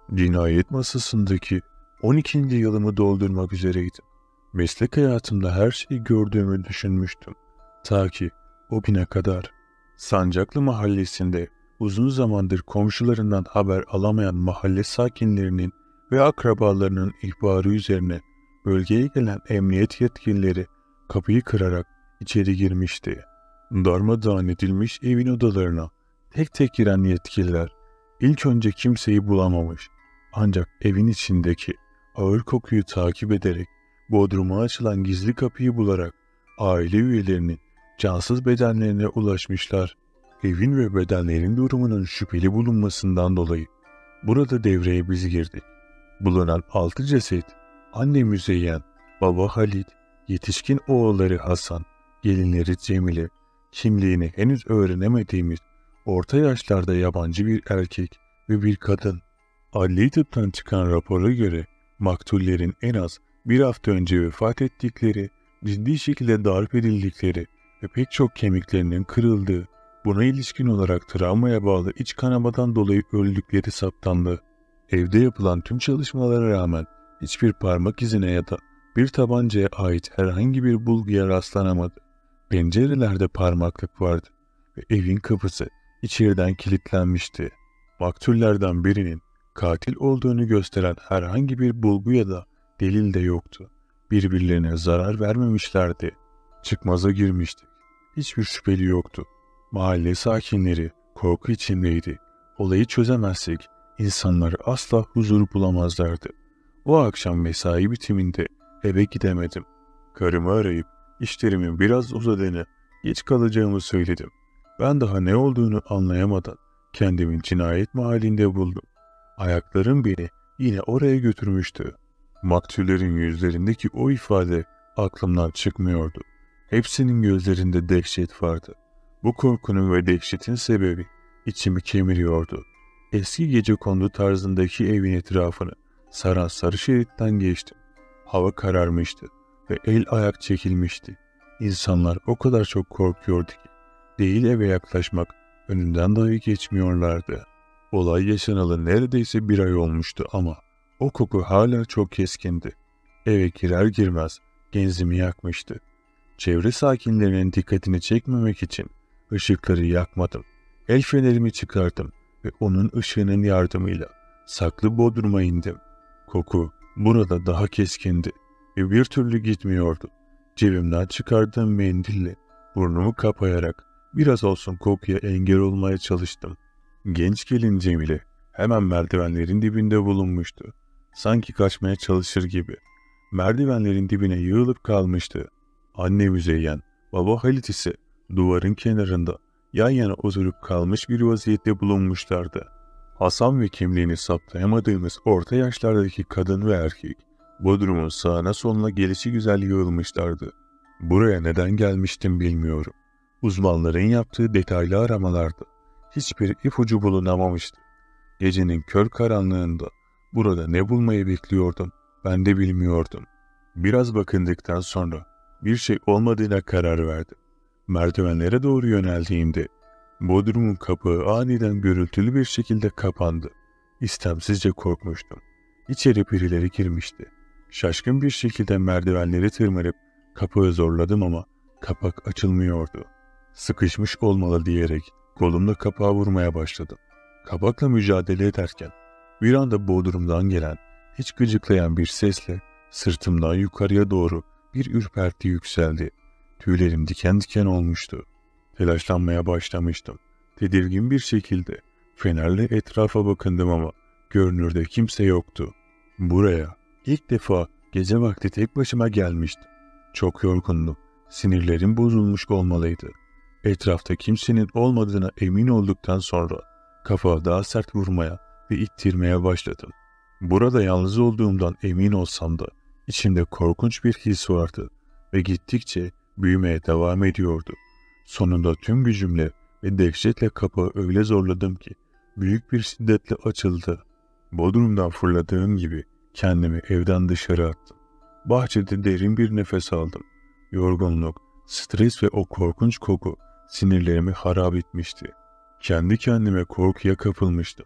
Cinayet masasındaki 12. yılımı doldurmak üzereydim. Meslek hayatımda her şeyi gördüğümü düşünmüştüm. Ta ki o güne kadar. Sancaklı mahallesinde uzun zamandır komşularından haber alamayan mahalle sakinlerinin ve akrabalarının ihbarı üzerine bölgeye gelen emniyet yetkilileri kapıyı kırarak içeri girmişti. Darmadağın edilmiş evin odalarına tek tek giren yetkililer ilk önce kimseyi bulamamış. Ancak evin içindeki ağır kokuyu takip ederek bodruma açılan gizli kapıyı bularak aile üyelerinin cansız bedenlerine ulaşmışlar. Evin ve bedenlerin durumunun şüpheli bulunmasından dolayı burada devreye biz girdik. Bulunan 6 ceset, anne Müzeyyen, baba Halit, yetişkin oğulları Hasan, gelinleri Cemile, kimliğini henüz öğrenemediğimiz orta yaşlarda yabancı bir erkek ve bir kadın. Adli tıptan çıkan rapora göre maktullerin en az bir hafta önce vefat ettikleri, ciddi şekilde darp edildikleri ve pek çok kemiklerinin kırıldığı, buna ilişkin olarak travmaya bağlı iç kanamadan dolayı öldükleri saptandı. Evde yapılan tüm çalışmalara rağmen hiçbir parmak izine ya da bir tabancaya ait herhangi bir bulguya rastlanamadı. Pencerelerde parmaklık vardı ve evin kapısı içeriden kilitlenmişti. Maktullerden birinin katil olduğunu gösteren herhangi bir bulgu ya da delil de yoktu. Birbirlerine zarar vermemişlerdi. Çıkmaza girmiştik. Hiçbir şüpheli yoktu. Mahalle sakinleri korku içindeydi. Olayı çözemezsek insanlar asla huzur bulamazlardı. O akşam mesai bitiminde eve gidemedim. Karımı arayıp işlerimin biraz uzadığını, geç kalacağımı söyledim. Ben daha ne olduğunu anlayamadan kendimi cinayet mahallinde buldum. Ayaklarım beni yine oraya götürmüştü. Maktullerin yüzlerindeki o ifade aklımdan çıkmıyordu. Hepsinin gözlerinde dehşet vardı. Bu korkunun ve dehşetin sebebi içimi kemiriyordu. Eski gecekondu tarzındaki evin etrafını saran sarı şeritten geçtim. Hava kararmıştı ve el ayak çekilmişti. İnsanlar o kadar çok korkuyordu ki değil eve yaklaşmak önünden dahi geçmiyorlardı. Olay yaşanalı neredeyse bir ay olmuştu ama o koku hala çok keskindi. Eve girer girmez genzimi yakmıştı. Çevre sakinlerinin dikkatini çekmemek için ışıkları yakmadım. El fenerimi çıkardım ve onun ışığının yardımıyla saklı bodruma indim. Koku burada daha keskindi ve bir türlü gitmiyordu. Cebimden çıkardığım mendille burnumu kapayarak biraz olsun kokuya engel olmaya çalıştım. Genç gelin Cemile hemen merdivenlerin dibinde bulunmuştu. Sanki kaçmaya çalışır gibi. Merdivenlerin dibine yığılıp kalmıştı. Anne Müzeyyen, baba Halit ise duvarın kenarında yan yana oturup kalmış bir vaziyette bulunmuşlardı. Hasan ve kimliğini saptayamadığımız orta yaşlardaki kadın ve erkek, bodrumun sağına soluna gelişigüzel yığılmışlardı. Buraya neden gelmiştim bilmiyorum. Uzmanların yaptığı detaylı aramalarda hiçbir ipucu bulunamamıştı. Gecenin kör karanlığında burada ne bulmayı bekliyordum ben de bilmiyordum. Biraz bakındıktan sonra bir şey olmadığına karar verdim. Merdivenlere doğru yöneldiğimde bodrumun kapağı aniden gürültülü bir şekilde kapandı. İstemsizce korkmuştum. İçeri birileri girmişti. Şaşkın bir şekilde merdivenleri tırmanıp kapağı zorladım ama kapak açılmıyordu. Sıkışmış olmalı diyerek kolumla kapağı vurmaya başladım. Kapakla mücadele ederken bir anda bodrumdan gelen, hiç gıcıklayan bir sesle sırtımdan yukarıya doğru bir ürperti yükseldi. Tüylerim diken diken olmuştu. Telaşlanmaya başlamıştım. Tedirgin bir şekilde fenerle etrafa bakındım ama görünürde kimse yoktu. Buraya ilk defa gece vakti tek başıma gelmiştim. Çok yorgundum. Sinirlerim bozulmuş olmalıydı. Etrafta kimsenin olmadığına emin olduktan sonra kafağa daha sert vurmaya ve ittirmeye başladım. Burada yalnız olduğumdan emin olsam da içimde korkunç bir his vardı ve gittikçe büyümeye devam ediyordu. Sonunda tüm gücümle ve dehşetle kapağı öyle zorladım ki büyük bir şiddetle açıldı. Bodrumdan fırladığım gibi kendimi evden dışarı attım. Bahçede derin bir nefes aldım. Yorgunluk, stres ve o korkunç koku sinirlerimi harap etmişti. Kendi kendime korkuya kapılmıştım.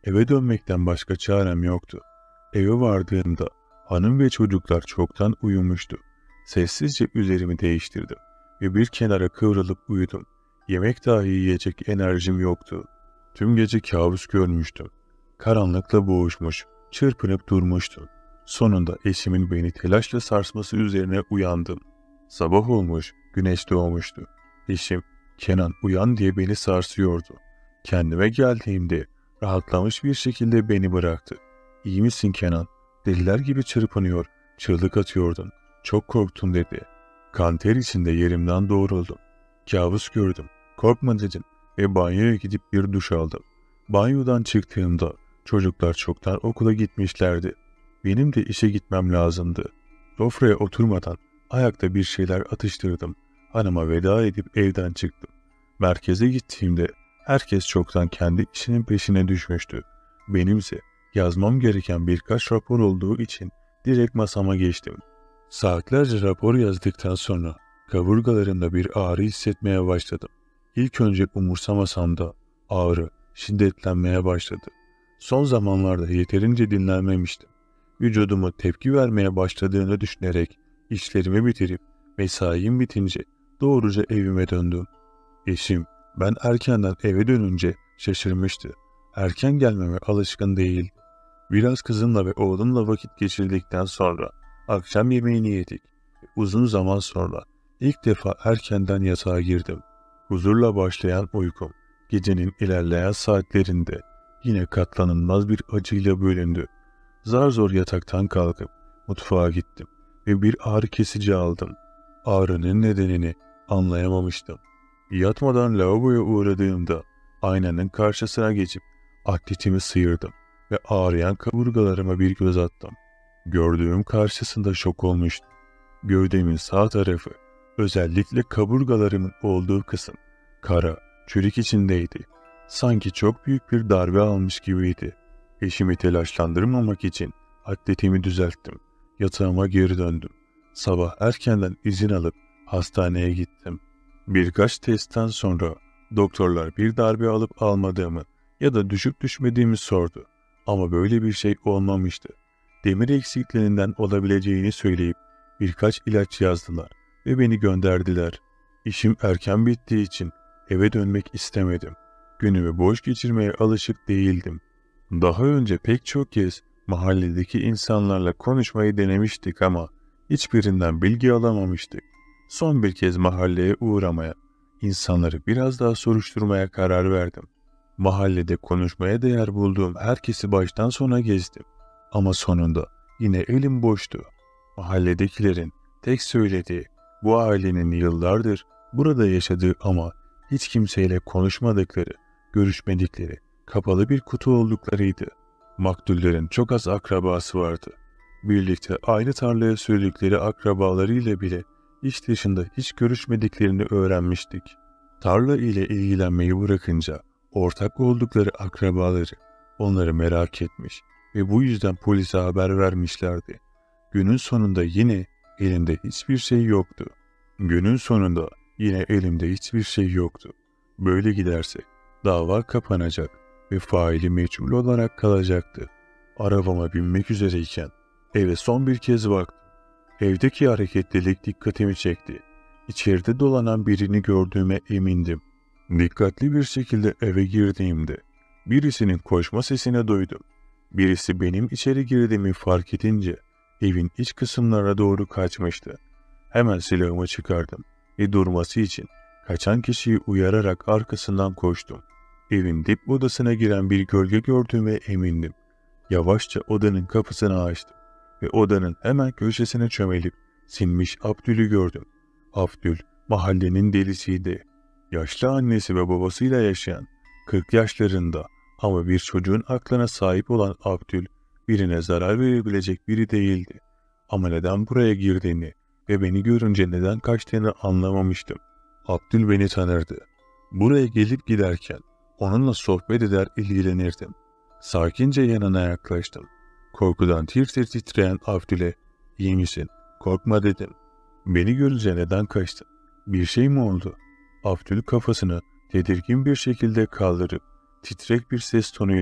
Eve dönmekten başka çarem yoktu. Eve vardığımda hanım ve çocuklar çoktan uyumuştu. Sessizce üzerimi değiştirdim ve bir kenara kıvrılıp uyudum. Yemek dahi yiyecek enerjim yoktu. Tüm gece kabus görmüştüm. Karanlıkla boğuşmuş, çırpınıp durmuştum. Sonunda eşimin beni telaşla sarsması üzerine uyandım. Sabah olmuş, güneş doğmuştu. Eşim, "Kenan uyan" diye beni sarsıyordu. Kendime geldiğimde rahatlamış bir şekilde beni bıraktı. "İyi misin Kenan? Deliler gibi çırpınıyor, çığlık atıyordun. Çok korktum" dedi. Kan ter içinde yerimden doğruldum. Kabus gördüm. "Korkma" dedim ve banyoya gidip bir duş aldım. Banyodan çıktığımda çocuklar çoktan okula gitmişlerdi. Benim de işe gitmem lazımdı. Sofraya oturmadan ayakta bir şeyler atıştırdım. Hanıma veda edip evden çıktım. Merkeze gittiğimde herkes çoktan kendi işinin peşine düşmüştü. Benimse yazmam gereken birkaç rapor olduğu için direkt masama geçtim. Saatlerce rapor yazdıktan sonra kaburgalarımda bir ağrı hissetmeye başladım. İlk önce umursamasam da ağrı şiddetlenmeye başladı. Son zamanlarda yeterince dinlenmemiştim. Vücudumu tepki vermeye başladığını düşünerek işlerimi bitirip mesaim bitince doğruca evime döndüm. Eşim ben erkenden eve dönünce şaşırmıştı. Erken gelmeme alışkın değil. Biraz kızımla ve oğlumla vakit geçirdikten sonra akşam yemeğini yedik. Uzun zaman sonra ilk defa erkenden yatağa girdim. Huzurla başlayan uykum gecenin ilerleyen saatlerinde yine katlanılmaz bir acıyla bölündü. Zar zor yataktan kalkıp mutfağa gittim ve bir ağrı kesici aldım. Ağrının nedenini anlayamamıştım. Yatmadan lavaboya uğradığımda aynanın karşısına geçip atletimi sıyırdım ve ağrıyan kaburgalarıma bir göz attım. Gördüğüm karşısında şok olmuştum. Gövdemin sağ tarafı, özellikle kaburgalarımın olduğu kısım, kara, çürük içindeydi. Sanki çok büyük bir darbe almış gibiydi. Eşimi telaşlandırmamak için atletimi düzelttim. Yatağıma geri döndüm. Sabah erkenden izin alıp hastaneye gittim. Birkaç testten sonra doktorlar bir darbe alıp almadığımı ya da düşüp düşmediğimi sordu. Ama böyle bir şey olmamıştı. Demir eksikliğinden olabileceğini söyleyip birkaç ilaç yazdılar ve beni gönderdiler. İşim erken bittiği için eve dönmek istemedim. Günümü boş geçirmeye alışık değildim. Daha önce pek çok kez mahalledeki insanlarla konuşmayı denemiştik ama hiçbirinden bilgi alamamıştık. Son bir kez mahalleye uğramaya, insanları biraz daha soruşturmaya karar verdim. Mahallede konuşmaya değer bulduğum herkesi baştan sona gezdim. Ama sonunda yine elim boştu. Mahalledekilerin tek söylediği bu ailenin yıllardır burada yaşadığı ama hiç kimseyle konuşmadıkları, görüşmedikleri, kapalı bir kutu olduklarıydı. Maktullerin çok az akrabası vardı. Birlikte aynı tarlaya sürdükleri akrabalarıyla bile iş dışında hiç görüşmediklerini öğrenmiştik. Tarla ile ilgilenmeyi bırakınca ortak oldukları akrabaları onları merak etmiş ve bu yüzden polise haber vermişlerdi. Günün sonunda yine elimde hiçbir şey yoktu. Böyle giderse dava kapanacak ve faili meçhul olarak kalacaktı. Arabama binmek üzereyken eve son bir kez baktım. Evdeki hareketlilik dikkatimi çekti. İçeride dolanan birini gördüğüme emindim. Dikkatli bir şekilde eve girdiğimde birisinin koşma sesini duydum. Birisi benim içeri girdiğimi fark edince evin iç kısımlara doğru kaçmıştı. Hemen silahımı çıkardım ve durması için kaçan kişiyi uyararak arkasından koştum. Evin dip odasına giren bir gölge gördüğüme emindim. Yavaşça odanın kapısını açtım ve odanın hemen köşesine çömelip sinmiş Abdül'ü gördüm. Abdül mahallenin delisiydi. Yaşlı annesi ve babasıyla yaşayan 40 yaşlarında ama bir çocuğun aklına sahip olan Abdül birine zarar verebilecek biri değildi. Ama neden buraya girdiğini ve beni görünce neden kaçtığını anlamamıştım. Abdül beni tanırdı. Buraya gelip giderken onunla sohbet eder ilgilenirdim. Sakince yanına yaklaştım. Korkudan tir tir titreyen Abdül'e "İyi misin? Korkma" dedim. Beni görünce neden kaçtın? Bir şey mi oldu? Abdül kafasını tedirgin bir şekilde kaldırıp titrek bir ses tonuyla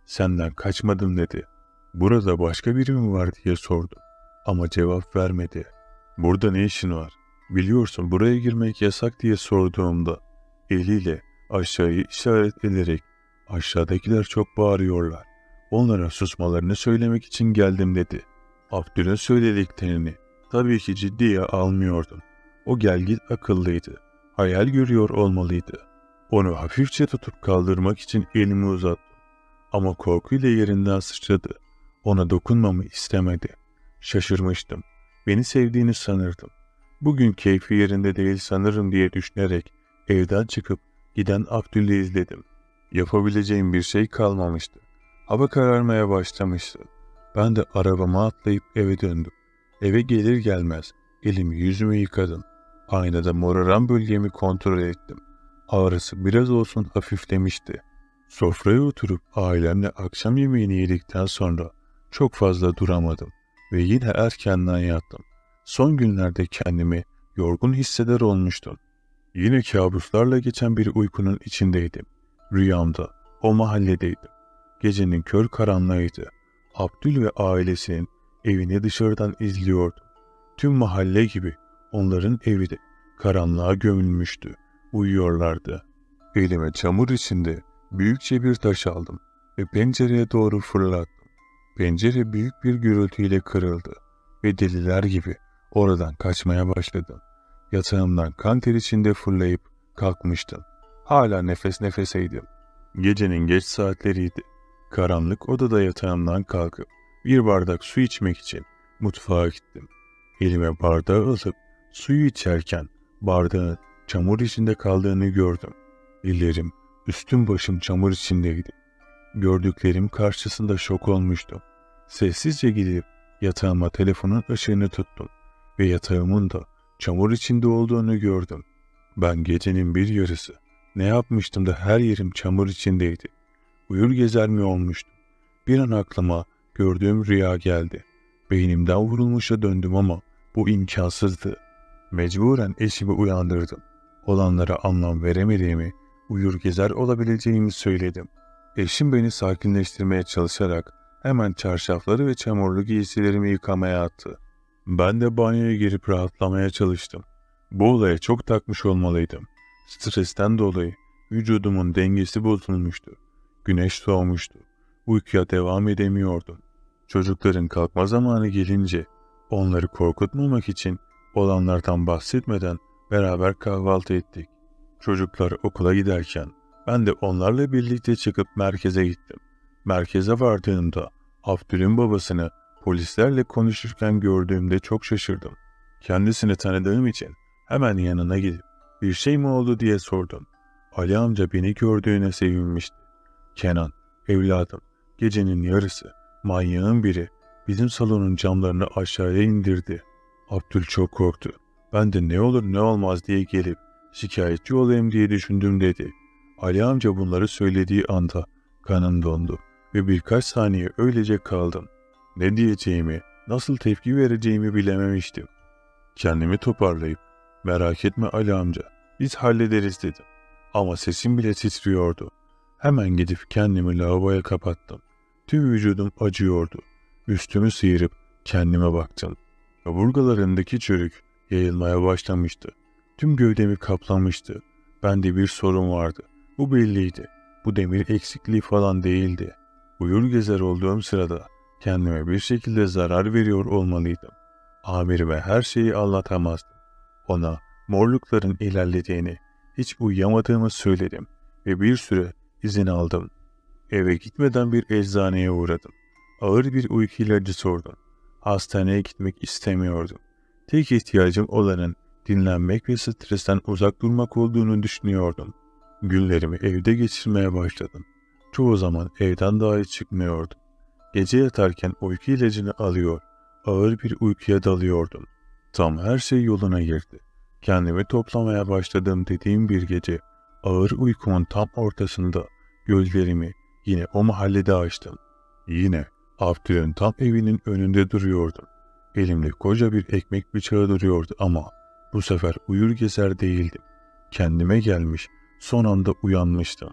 Senden kaçmadım dedi. Burada başka biri mi var diye sordum. Ama cevap vermedi. Burada ne işin var? Biliyorsun buraya girmek yasak diye sorduğumda eliyle aşağıyı işaret ederek aşağıdakiler çok bağırıyorlar. Onlara susmalarını söylemek için geldim dedi. Abdül'ün söylediklerini tabii ki ciddiye almıyordum. O gelgit akıllıydı. Hayal görüyor olmalıydı. Onu hafifçe tutup kaldırmak için elimi uzattım. Ama korkuyla yerinden sıçradı. Ona dokunmamı istemedi. Şaşırmıştım. Beni sevdiğini sanırdım. Bugün keyfi yerinde değil sanırım diye düşünerek evden çıkıp giden Abdül'ü izledim. Yapabileceğim bir şey kalmamıştı. Hava kararmaya başlamıştı. Ben de arabama atlayıp eve döndüm. Eve gelir gelmez elimi yüzümü yıkadım. Aynada moraran bölgemi kontrol ettim. Ağrısı biraz olsun hafiflemişti. Sofraya oturup ailemle akşam yemeğini yedikten sonra çok fazla duramadım ve yine erkenden yattım. Son günlerde kendimi yorgun hisseder olmuştum. Yine kabuslarla geçen bir uykunun içindeydim. Rüyamda o mahalledeydim. Gecenin kör karanlığıydı. Abdül ve ailesinin evini dışarıdan izliyordum. Tüm mahalle gibi onların evi de karanlığa gömülmüştü. Uyuyorlardı. Elime çamur içinde büyükçe bir taş aldım ve pencereye doğru fırlattım. Pencere büyük bir gürültüyle kırıldı ve deliler gibi oradan kaçmaya başladım. Yatağımdan kan ter içinde fırlayıp kalkmıştım. Hala nefes nefeseydim. Gecenin geç saatleriydi. Karanlık odada yatağımdan kalkıp bir bardak su içmek için mutfağa gittim. Elime bardağı alıp suyu içerken bardağın çamur içinde kaldığını gördüm. Ellerim, üstüm başım çamur içindeydi. Gördüklerim karşısında şok olmuştum. Sessizce gidip yatağıma telefonun ışığını tuttum ve yatağımın da çamur içinde olduğunu gördüm. Ben gecenin bir yarısı ne yapmıştım da her yerim çamur içindeydi. Uyur gezer mi olmuştum. Bir an aklıma gördüğüm rüya geldi. Beynimden vurulmuşa döndüm ama bu imkansızdı. Mecburen eşimi uyandırdım. Olanlara anlam veremediğimi, uyur gezer olabileceğimi söyledim. Eşim beni sakinleştirmeye çalışarak hemen çarşafları ve çamurlu giysilerimi yıkamaya attı. Ben de banyoya girip rahatlamaya çalıştım. Bu olaya çok takmış olmalıydım. Stresten dolayı vücudumun dengesi bozulmuştu. Güneş soğumuştu. Uykuya devam edemiyordum. Çocukların kalkma zamanı gelince onları korkutmamak için olanlardan bahsetmeden beraber kahvaltı ettik. Çocuklar okula giderken ben de onlarla birlikte çıkıp merkeze gittim. Merkeze vardığımda Abdül'ün babasını polislerle konuşurken gördüğümde çok şaşırdım. Kendisini tanıdığım için hemen yanına gidip bir şey mi oldu diye sordum. Ali amca beni gördüğüne sevinmişti. Kenan, evladım, gecenin yarısı manyağın biri bizim salonun camlarını aşağıya indirdi. Abdül çok korktu. Ben de ne olur ne olmaz diye gelip şikayetçi olayım diye düşündüm dedi. Ali amca bunları söylediği anda kanım dondu ve birkaç saniye öylece kaldım. Ne diyeceğimi, nasıl tepki vereceğimi bilememiştim. Kendimi toparlayıp merak etme Ali amca, biz hallederiz dedim. Ama sesim bile titriyordu. Hemen gidip kendimi lavaboya kapattım. Tüm vücudum acıyordu. Üstümü sıyırıp kendime baktım. Kaburgalarındaki çürük yayılmaya başlamıştı. Tüm gövdemi kaplamıştı. Bende bir sorun vardı. Bu belliydi. Bu demir eksikliği falan değildi. Uyur gezer olduğum sırada kendime bir şekilde zarar veriyor olmalıydım. Amirime her şeyi anlatamazdım. Ona morlukların ilerlediğini, hiç uyuyamadığımı söyledim ve bir süre izin aldım. Eve gitmeden bir eczaneye uğradım. Ağır bir uyku ilacı sordum. Hastaneye gitmek istemiyordum. Tek ihtiyacım olanın dinlenmek ve stresten uzak durmak olduğunu düşünüyordum. Günlerimi evde geçirmeye başladım. Çoğu zaman evden dahi çıkmıyordum. Gece yatarken uyku ilacını alıyor, ağır bir uykuya dalıyordum. Tam her şey yoluna girdi. Kendimi toplamaya başladığım dediğim bir gece, ağır uykumun tam ortasında gözlerimi yine o mahallede açtım. Yine Abdül'ün tam evinin önünde duruyordum. Elimde koca bir ekmek bıçağı duruyordu ama bu sefer uyur gezer değildim. Kendime gelmiş, son anda uyanmıştım.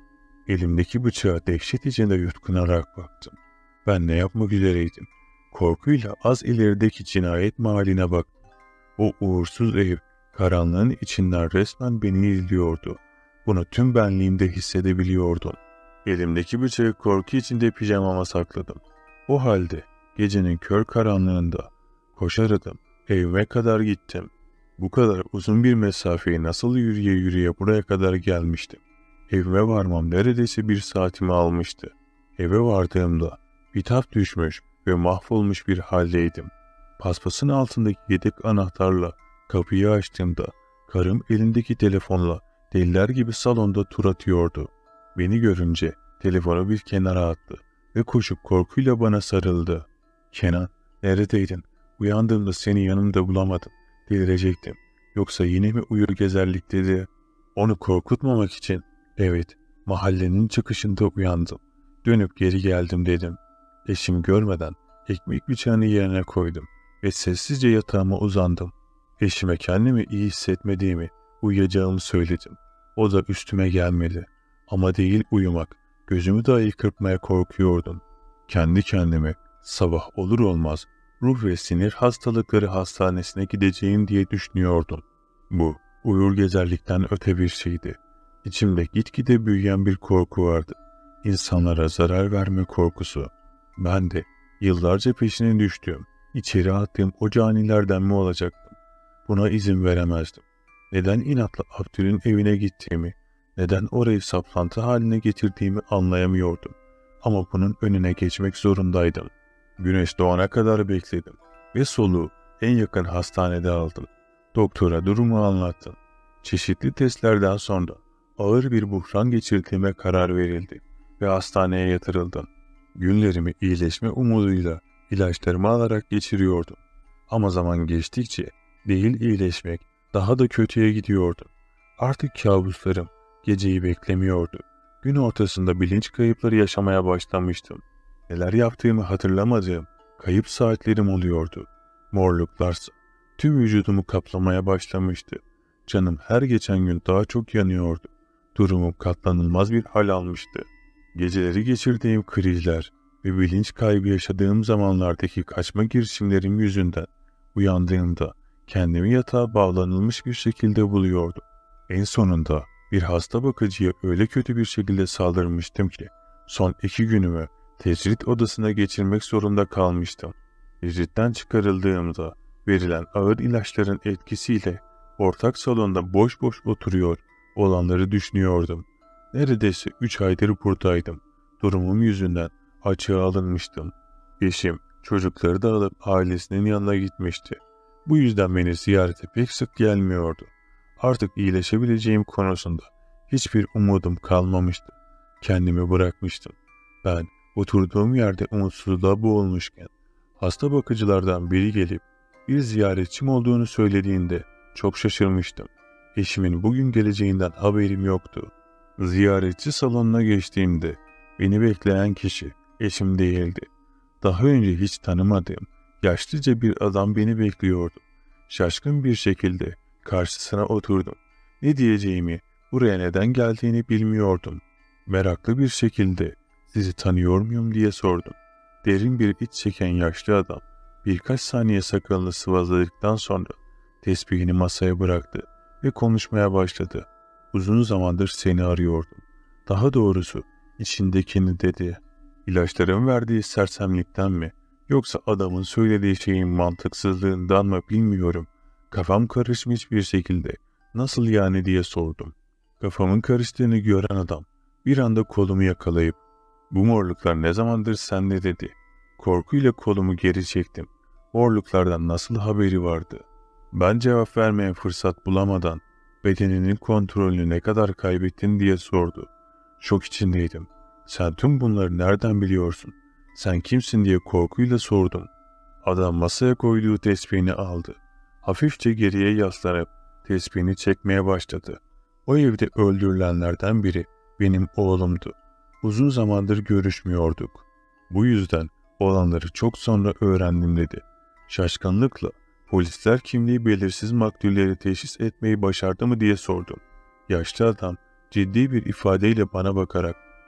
Elimdeki bıçağa dehşet içinde yutkunarak baktım. Ben ne yapmak üzereydim? Korkuyla az ilerideki cinayet mahalline baktım. O uğursuz ev karanlığın içinden resmen beni izliyordu. Bunu tüm benliğimde hissedebiliyordum. Elimdeki bıçağı korku içinde pijamama sakladım. O halde gecenin kör karanlığında koşar adım evime kadar gittim. Bu kadar uzun bir mesafeyi nasıl yürüye yürüye buraya kadar gelmiştim. Evime varmam neredeyse 1 saatimi almıştı. Eve vardığımda bitap düşmüş ve mahvolmuş bir haldeydim. Paspasın altındaki yedek anahtarla kapıyı açtığımda karım elindeki telefonla deliler gibi salonda tur atıyordu. Beni görünce telefonu bir kenara attı ve koşup korkuyla bana sarıldı. "Kenan, neredeydin? Uyandığımda seni yanımda bulamadım. Delirecektim. Yoksa yine mi uyur gezerlik?" dedi. Onu korkutmamak için, "Evet, mahallenin çıkışında uyandım. Dönüp geri geldim," dedim. Eşim görmeden ekmek bıçağını yerine koydum ve sessizce yatağıma uzandım. Eşime kendimi iyi hissetmediğimi, uyuyacağımı söyledim. O da üstüme gelmedi. Ama değil uyumak, gözümü dahi kırpmaya korkuyordum. Kendi kendime sabah olur olmaz ruh ve sinir hastalıkları hastanesine gideceğim diye düşünüyordum. Bu uyur gezerlikten öte bir şeydi. İçimde gitgide büyüyen bir korku vardı. İnsanlara zarar verme korkusu. Ben de yıllarca peşine düştüğüm, içeri attığım o canilerden mi olacaktım? Buna izin veremezdim. Neden inatla Abdül'ün evine gittiğimi, neden orayı saplantı haline getirdiğimi anlayamıyordum. Ama bunun önüne geçmek zorundaydım. Güneş doğana kadar bekledim ve soluğu en yakın hastanede aldım. Doktora durumu anlattım. Çeşitli testlerden sonra ağır bir buhran geçirdiğime karar verildi ve hastaneye yatırıldım. Günlerimi iyileşme umuduyla ilaçlarımı alarak geçiriyordum. Ama zaman geçtikçe değil iyileşmek daha da kötüye gidiyordu. Artık kabuslarım geceyi beklemiyordu. Gün ortasında bilinç kayıpları yaşamaya başlamıştım. Neler yaptığımı hatırlamadığım kayıp saatlerim oluyordu. Morluklarsa tüm vücudumu kaplamaya başlamıştı. Canım her geçen gün daha çok yanıyordu. Durumum katlanılmaz bir hal almıştı. Geceleri geçirdiğim krizler ve bilinç kaybı yaşadığım zamanlardaki kaçma girişimlerim yüzünden uyandığımda kendimi yatağa bağlanılmış bir şekilde buluyordum. En sonunda bir hasta bakıcıya öyle kötü bir şekilde saldırmıştım ki son 2 günümü tecrit odasına geçirmek zorunda kalmıştım. Tecritten çıkarıldığımda verilen ağır ilaçların etkisiyle ortak salonda boş boş oturuyor olanları düşünüyordum. Neredeyse 3 aydır buradaydım. Durumum yüzünden açığa alınmıştım. Eşim çocukları da alıp ailesinin yanına gitmişti. Bu yüzden beni ziyarete pek sık gelmiyordu. Artık iyileşebileceğim konusunda hiçbir umudum kalmamıştı. Kendimi bırakmıştım. Ben oturduğum yerde umutsuzluğa boğulmuşken hasta bakıcılardan biri gelip bir ziyaretçim olduğunu söylediğinde çok şaşırmıştım. Eşimin bugün geleceğinden haberim yoktu. Ziyaretçi salonuna geçtiğimde beni bekleyen kişi eşim değildi. Daha önce hiç tanımadığım yaşlıca bir adam beni bekliyordu. Şaşkın bir şekilde karşısına oturdum. Ne diyeceğimi, buraya neden geldiğini bilmiyordum. Meraklı bir şekilde "Sizi tanıyor muyum?" diye sordum. Derin bir iç çeken yaşlı adam birkaç saniye sakalını sıvazladıktan sonra tesbihini masaya bıraktı ve konuşmaya başladı. "Uzun zamandır seni arıyordum. Daha doğrusu içindekini," dedi. İlaçların verdiği sersemlikten mi, yoksa adamın söylediği şeyin mantıksızlığından mı bilmiyorum. Kafam karışmış bir şekilde "Nasıl yani?" diye sordum. Kafamın karıştığını gören adam bir anda kolumu yakalayıp "Bu morluklar ne zamandır sende?" dedi. Korkuyla kolumu geri çektim. Morluklardan nasıl haberi vardı? Ben cevap vermeye fırsat bulamadan "Bedeninin kontrolünü ne kadar kaybettin?" diye sordu. Şok içindeydim. "Sen tüm bunları nereden biliyorsun? Sen kimsin?" diye korkuyla sordum. Adam masaya koyduğu tesbihini aldı. Hafifçe geriye yaslanıp tesbihini çekmeye başladı. O evde öldürülenlerden biri benim oğlumdu. Uzun zamandır görüşmüyorduk. Bu yüzden olanları çok sonra öğrendim, dedi. Şaşkınlıkla "Polisler kimliği belirsiz maktulleri teşhis etmeyi başardı mı?" diye sordum. Yaşlı adam ciddi bir ifadeyle bana bakarak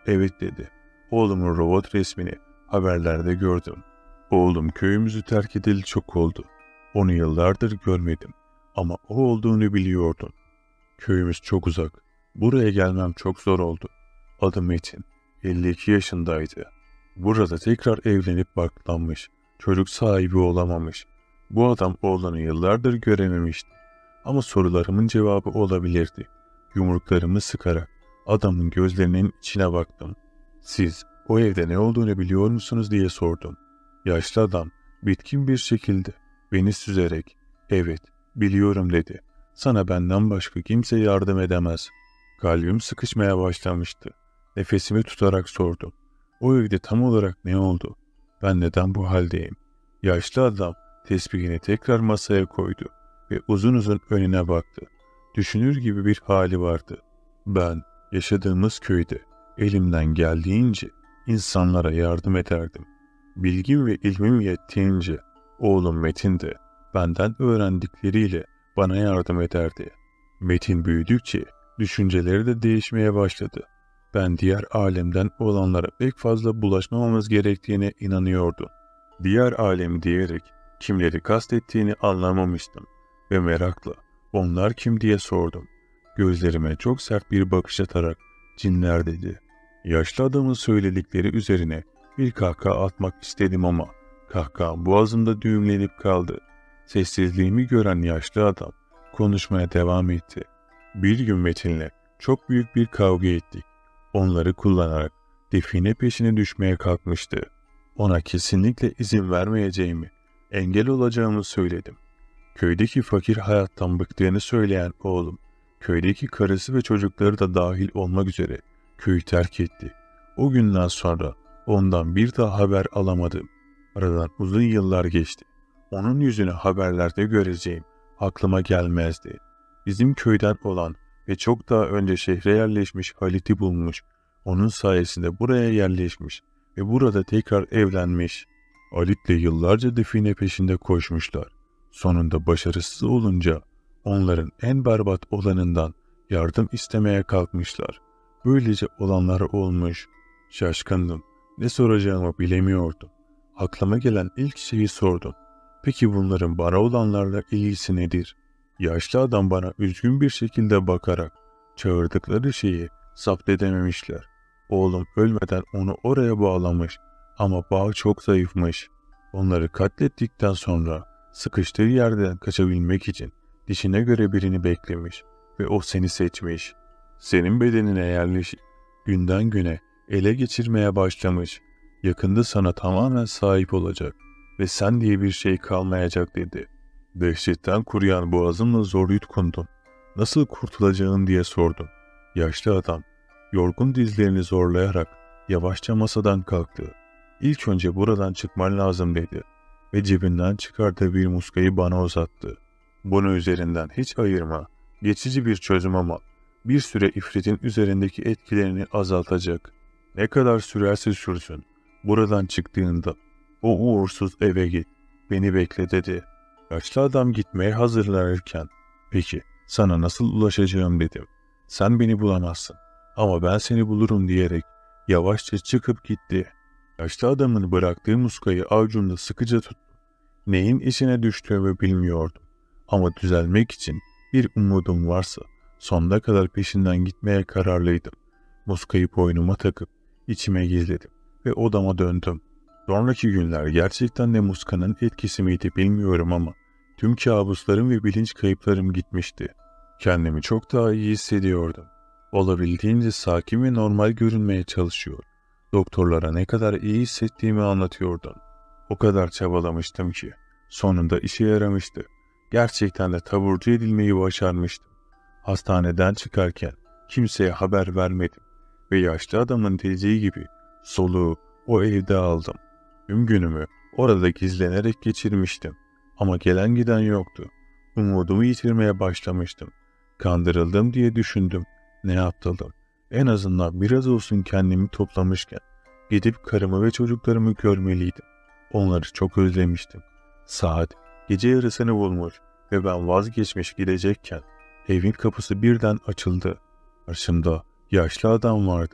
Evet dedi. Oğlumun robot resmini haberlerde gördüm. Oğlum köyümüzü terk edeli çok oldu. Onu yıllardır görmedim. Ama o olduğunu biliyordum. Köyümüz çok uzak. Buraya gelmem çok zor oldu. Adı Metin. 52 yaşındaydı. Burada tekrar evlenip barklanmış. Çocuk sahibi olamamış. Bu adam oğlanı yıllardır görememişti. Ama sorularımın cevabı olabilirdi. Yumruklarımı sıkarak adamın gözlerinin içine baktım. Siz o evde ne olduğunu biliyor musunuz diye sordum. Yaşlı adam bitkin bir şekilde beni süzerek evet biliyorum dedi. Sana benden başka kimse yardım edemez. Kalbim sıkışmaya başlamıştı. Nefesimi tutarak sordum. O evde tam olarak ne oldu? Ben neden bu haldeyim? Yaşlı adam tesbihini tekrar masaya koydu ve uzun uzun önüne baktı. Düşünür gibi bir hali vardı. Ben yaşadığımız köyde elimden geldiğince insanlara yardım ederdim. Bilgim ve ilmim yettiğince oğlum Metin de benden öğrendikleriyle bana yardım ederdi. Metin büyüdükçe düşünceleri de değişmeye başladı. Ben diğer alemden olanlara pek fazla bulaşmamamız gerektiğine inanıyordum. Diğer alem diyerek kimleri kastettiğini anlamamıştım ve merakla onlar kim diye sordum. Gözlerime çok sert bir bakış atarak cinler dedi. Yaşlı adamın söyledikleri üzerine bir kahkaha atmak istedim ama kahkaham boğazımda düğümlenip kaldı. Sessizliğimi gören yaşlı adam konuşmaya devam etti. Bir gün Metin'le çok büyük bir kavga ettik. Onları kullanarak define peşine düşmeye kalkmıştı. Ona kesinlikle izin vermeyeceğimi, engel olacağımı söyledim. Köydeki fakir hayattan bıktığını söyleyen oğlum, köydeki karısı ve çocukları da dahil olmak üzere köyü terk etti. O günden sonra ondan bir daha haber alamadım. Aradan uzun yıllar geçti. Onun yüzünü haberlerde göreceğim aklıma gelmezdi. Bizim köyden olan ve çok daha önce şehre yerleşmiş Halit'i bulmuş. Onun sayesinde buraya yerleşmiş ve burada tekrar evlenmiş. Halit'le yıllarca define peşinde koşmuşlar. Sonunda başarısız olunca onların en berbat olanından yardım istemeye kalkmışlar. Böylece olanlar olmuş. Şaşkındım. Ne soracağımı bilemiyordum. Aklıma gelen ilk şeyi sordum. Peki bunların bana olanlarla ilgisi nedir? Yaşlı adam bana üzgün bir şekilde bakarak çağırdıkları şeyi zapt edememişler. Oğlum ölmeden onu oraya bağlamış ama bağ çok zayıfmış. Onları katlettikten sonra sıkıştığı yerden kaçabilmek için dişine göre birini beklemiş ve o seni seçmiş. Senin bedenine yerleşip günden güne ele geçirmeye başlamış. Yakında sana tamamen sahip olacak ve sen diye bir şey kalmayacak dedi. Dehşetten kuruyan boğazımla zor yutkundum. Nasıl kurtulacağım diye sordum. Yaşlı adam yorgun dizlerini zorlayarak yavaşça masadan kalktı. İlk önce buradan çıkman lazım dedi ve cebinden çıkardığı bir muskayı bana uzattı. Bunu üzerinden hiç ayırma, geçici bir çözüm ama bir süre ifritin üzerindeki etkilerini azaltacak. Ne kadar sürerse sürsün, buradan çıktığında o uğursuz eve git, beni bekle dedi. Yaşlı adam gitmeye hazırlanırken, peki sana nasıl ulaşacağım dedim. Sen beni bulamazsın ama ben seni bulurum diyerek yavaşça çıkıp gitti. Yaşlı adamın bıraktığı muskayı avucumda sıkıca tuttum. Neyin içine düştüğümü bilmiyordum. Ama düzelmek için bir umudum varsa sonuna kadar peşinden gitmeye kararlıydım. Muskayı boynuma takıp içime gizledim ve odama döndüm. Sonraki günler gerçekten de muskanın etkisi miydi bilmiyorum ama tüm kabuslarım ve bilinç kayıplarım gitmişti. Kendimi çok daha iyi hissediyordum. Olabildiğince sakin ve normal görünmeye çalışıyor. Doktorlara ne kadar iyi hissettiğimi anlatıyordum. O kadar çabalamıştım ki sonunda işe yaramıştı. Gerçekten de taburcu edilmeyi başarmıştım. Hastaneden çıkarken kimseye haber vermedim ve yaşlı adamın dediği gibi soluğu o evde aldım. Tüm günümü orada gizlenerek geçirmiştim ama gelen giden yoktu. Umudumu yitirmeye başlamıştım. Kandırıldım diye düşündüm. Ne aptalım. En azından biraz olsun kendimi toplamışken gidip karımı ve çocuklarımı görmeliydim. Onları çok özlemiştim. Saat gece yarısını bulmuş ve ben vazgeçmiş gidecekken evin kapısı birden açıldı. Karşımda yaşlı adam vardı.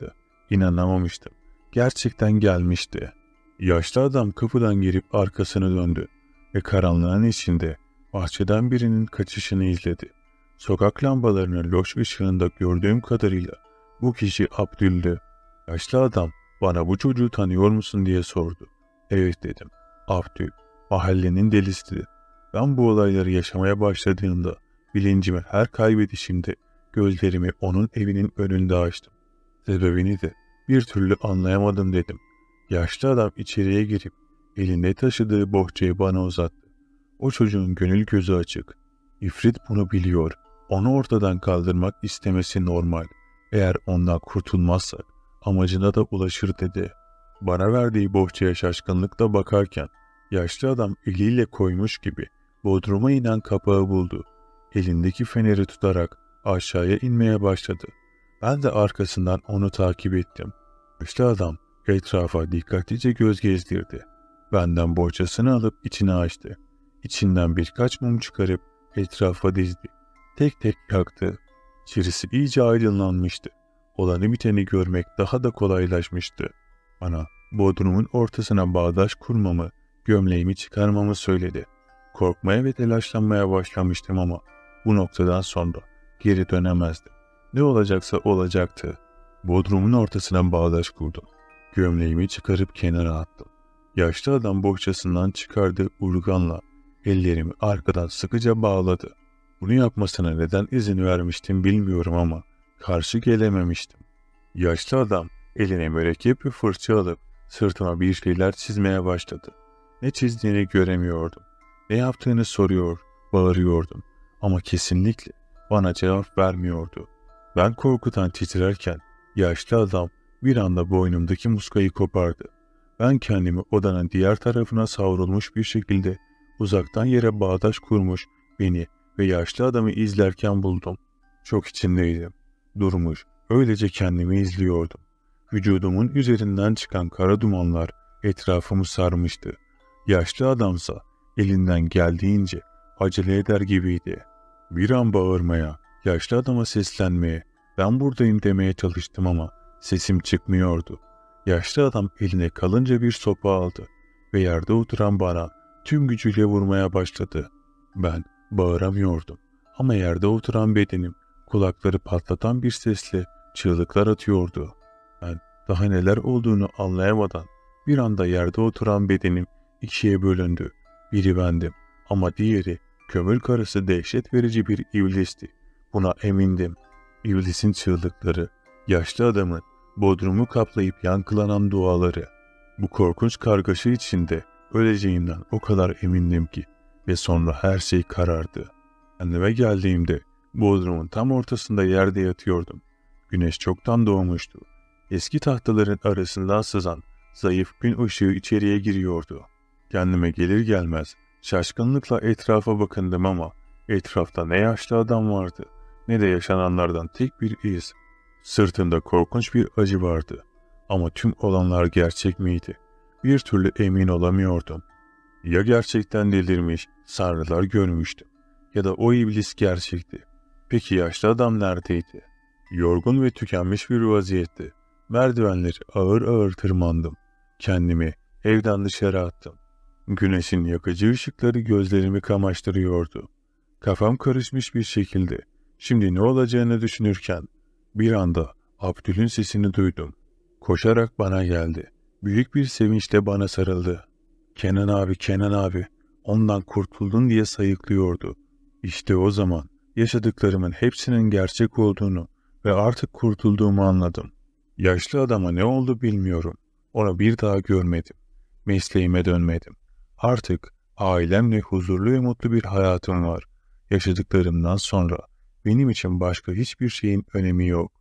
İnanamamıştım. Gerçekten gelmişti. Yaşlı adam kapıdan girip arkasını döndü ve karanlığın içinde bahçeden birinin kaçışını izledi. Sokak lambalarının loş ışığında gördüğüm kadarıyla bu kişi Abdül'dü. Yaşlı adam bana bu çocuğu tanıyor musun diye sordu. Evet dedim. Abdül, mahallenin delisidir. Ben bu olayları yaşamaya başladığımda bilincimi her kaybedişimde gözlerimi onun evinin önünde açtım. Sebebini de bir türlü anlayamadım dedim. Yaşlı adam içeriye girip elinde taşıdığı bohçayı bana uzattı. O çocuğun gönül gözü açık. İfrit bunu biliyor. Onu ortadan kaldırmak istemesi normal. Eğer ondan kurtulmazsak amacına da ulaşır dedi. Bana verdiği bohçaya şaşkınlıkla bakarken yaşlı adam eliyle koymuş gibi bodruma inen kapağı buldu. Elindeki feneri tutarak aşağıya inmeye başladı. Ben de arkasından onu takip ettim. Yaşlı adam etrafa dikkatlice göz gezdirdi. Benden bohçasını alıp içine açtı. İçinden birkaç mum çıkarıp etrafa dizdi. Tek tek yaktı. İçerisi iyice aydınlanmıştı. Olanı biteni görmek daha da kolaylaşmıştı. Bana bodrumun ortasına bağdaş kurmamı, gömleğimi çıkarmamı söyledi. Korkmaya ve telaşlanmaya başlamıştım ama bu noktadan sonra geri dönemezdim. Ne olacaksa olacaktı. Bodrumun ortasına bağdaş kurdum. Gömleğimi çıkarıp kenara attım. Yaşlı adam bohçasından çıkardığı urganla ellerimi arkadan sıkıca bağladı. Bunu yapmasına neden izin vermiştim bilmiyorum ama karşı gelememiştim. Yaşlı adam eline mürekkep ve fırça alıp sırtıma bir şeyler çizmeye başladı. Ne çizdiğini göremiyordum. Ne yaptığını soruyor, bağırıyordum ama kesinlikle bana cevap vermiyordu. Ben korkudan titrerken yaşlı adam bir anda boynumdaki muskayı kopardı. Ben kendimi odanın diğer tarafına savrulmuş bir şekilde uzaktan yere bağdaş kurmuş beni ve yaşlı adamı izlerken buldum. Çok içindeydim. Durmuş, öylece kendimi izliyordum. Vücudumun üzerinden çıkan kara dumanlar etrafımı sarmıştı. Yaşlı adamsa elinden geldiğince acele eder gibiydi. Bir an bağırmaya, yaşlı adama seslenmeye, ben buradayım demeye çalıştım ama sesim çıkmıyordu. Yaşlı adam eline kalınca bir sopa aldı ve yerde oturan bana tüm gücüyle vurmaya başladı. Ben bağıramıyordum ama yerde oturan bedenim kulakları patlatan bir sesle çığlıklar atıyordu. Ben daha neler olduğunu anlayamadan bir anda yerde oturan bedenim ikiye bölündü. Biri bendim ama diğeri kömür karısı dehşet verici bir iblisti. Buna emindim. İblisin çığlıkları, yaşlı adamın bodrumu kaplayıp yankılanan duaları. Bu korkunç kargaşa içinde öleceğimden o kadar emindim ki ve sonra her şey karardı. Kendime geldiğimde bodrumun tam ortasında yerde yatıyordum. Güneş çoktan doğmuştu. Eski tahtaların arasından sızan zayıf gün ışığı içeriye giriyordu. Kendime gelir gelmez şaşkınlıkla etrafa bakındım ama etrafta ne yaşlı adam vardı ne de yaşananlardan tek bir iz. Sırtımda korkunç bir acı vardı. Ama tüm olanlar gerçek miydi? Bir türlü emin olamıyordum. Ya gerçekten delirmiş, sanrılar görmüştüm. Ya da o iblis gerçekti. Peki yaşlı adam neredeydi? Yorgun ve tükenmiş bir vaziyette merdivenleri ağır ağır tırmandım. Kendimi evden dışarı attım. Güneşin yakıcı ışıkları gözlerimi kamaştırıyordu. Kafam karışmış bir şekilde şimdi ne olacağını düşünürken bir anda Abdül'ün sesini duydum. Koşarak bana geldi. Büyük bir sevinçle bana sarıldı. Kenan abi, Kenan abi, ondan kurtuldun diye sayıklıyordu. İşte o zaman yaşadıklarımın hepsinin gerçek olduğunu ve artık kurtulduğumu anladım. Yaşlı adama ne oldu bilmiyorum. Onu bir daha görmedim. Mesleğime dönmedim. Artık ailemle huzurlu ve mutlu bir hayatım var. Yaşadıklarımdan sonra benim için başka hiçbir şeyin önemi yok.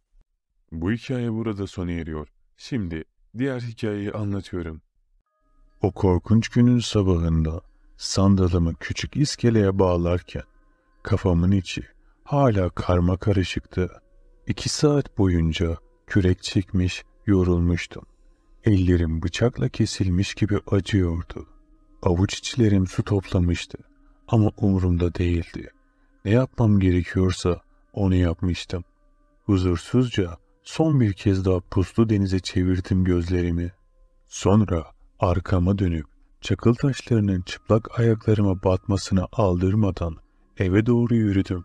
Bu hikaye burada sona eriyor. Şimdi diğer hikayeyi anlatıyorum. O korkunç günün sabahında sandalımı küçük iskeleye bağlarken kafamın içi hala karma karışıktı. 2 saat boyunca kürek çekmiş, yorulmuştum. Ellerim bıçakla kesilmiş gibi acıyordu. Avuç içlerim su toplamıştı ama umurumda değildi. Ne yapmam gerekiyorsa onu yapmıştım. Huzursuzca Son bir kez daha puslu denize çevirdim gözlerimi. Sonra arkama dönüp çakıl taşlarının çıplak ayaklarıma batmasına aldırmadan eve doğru yürüdüm.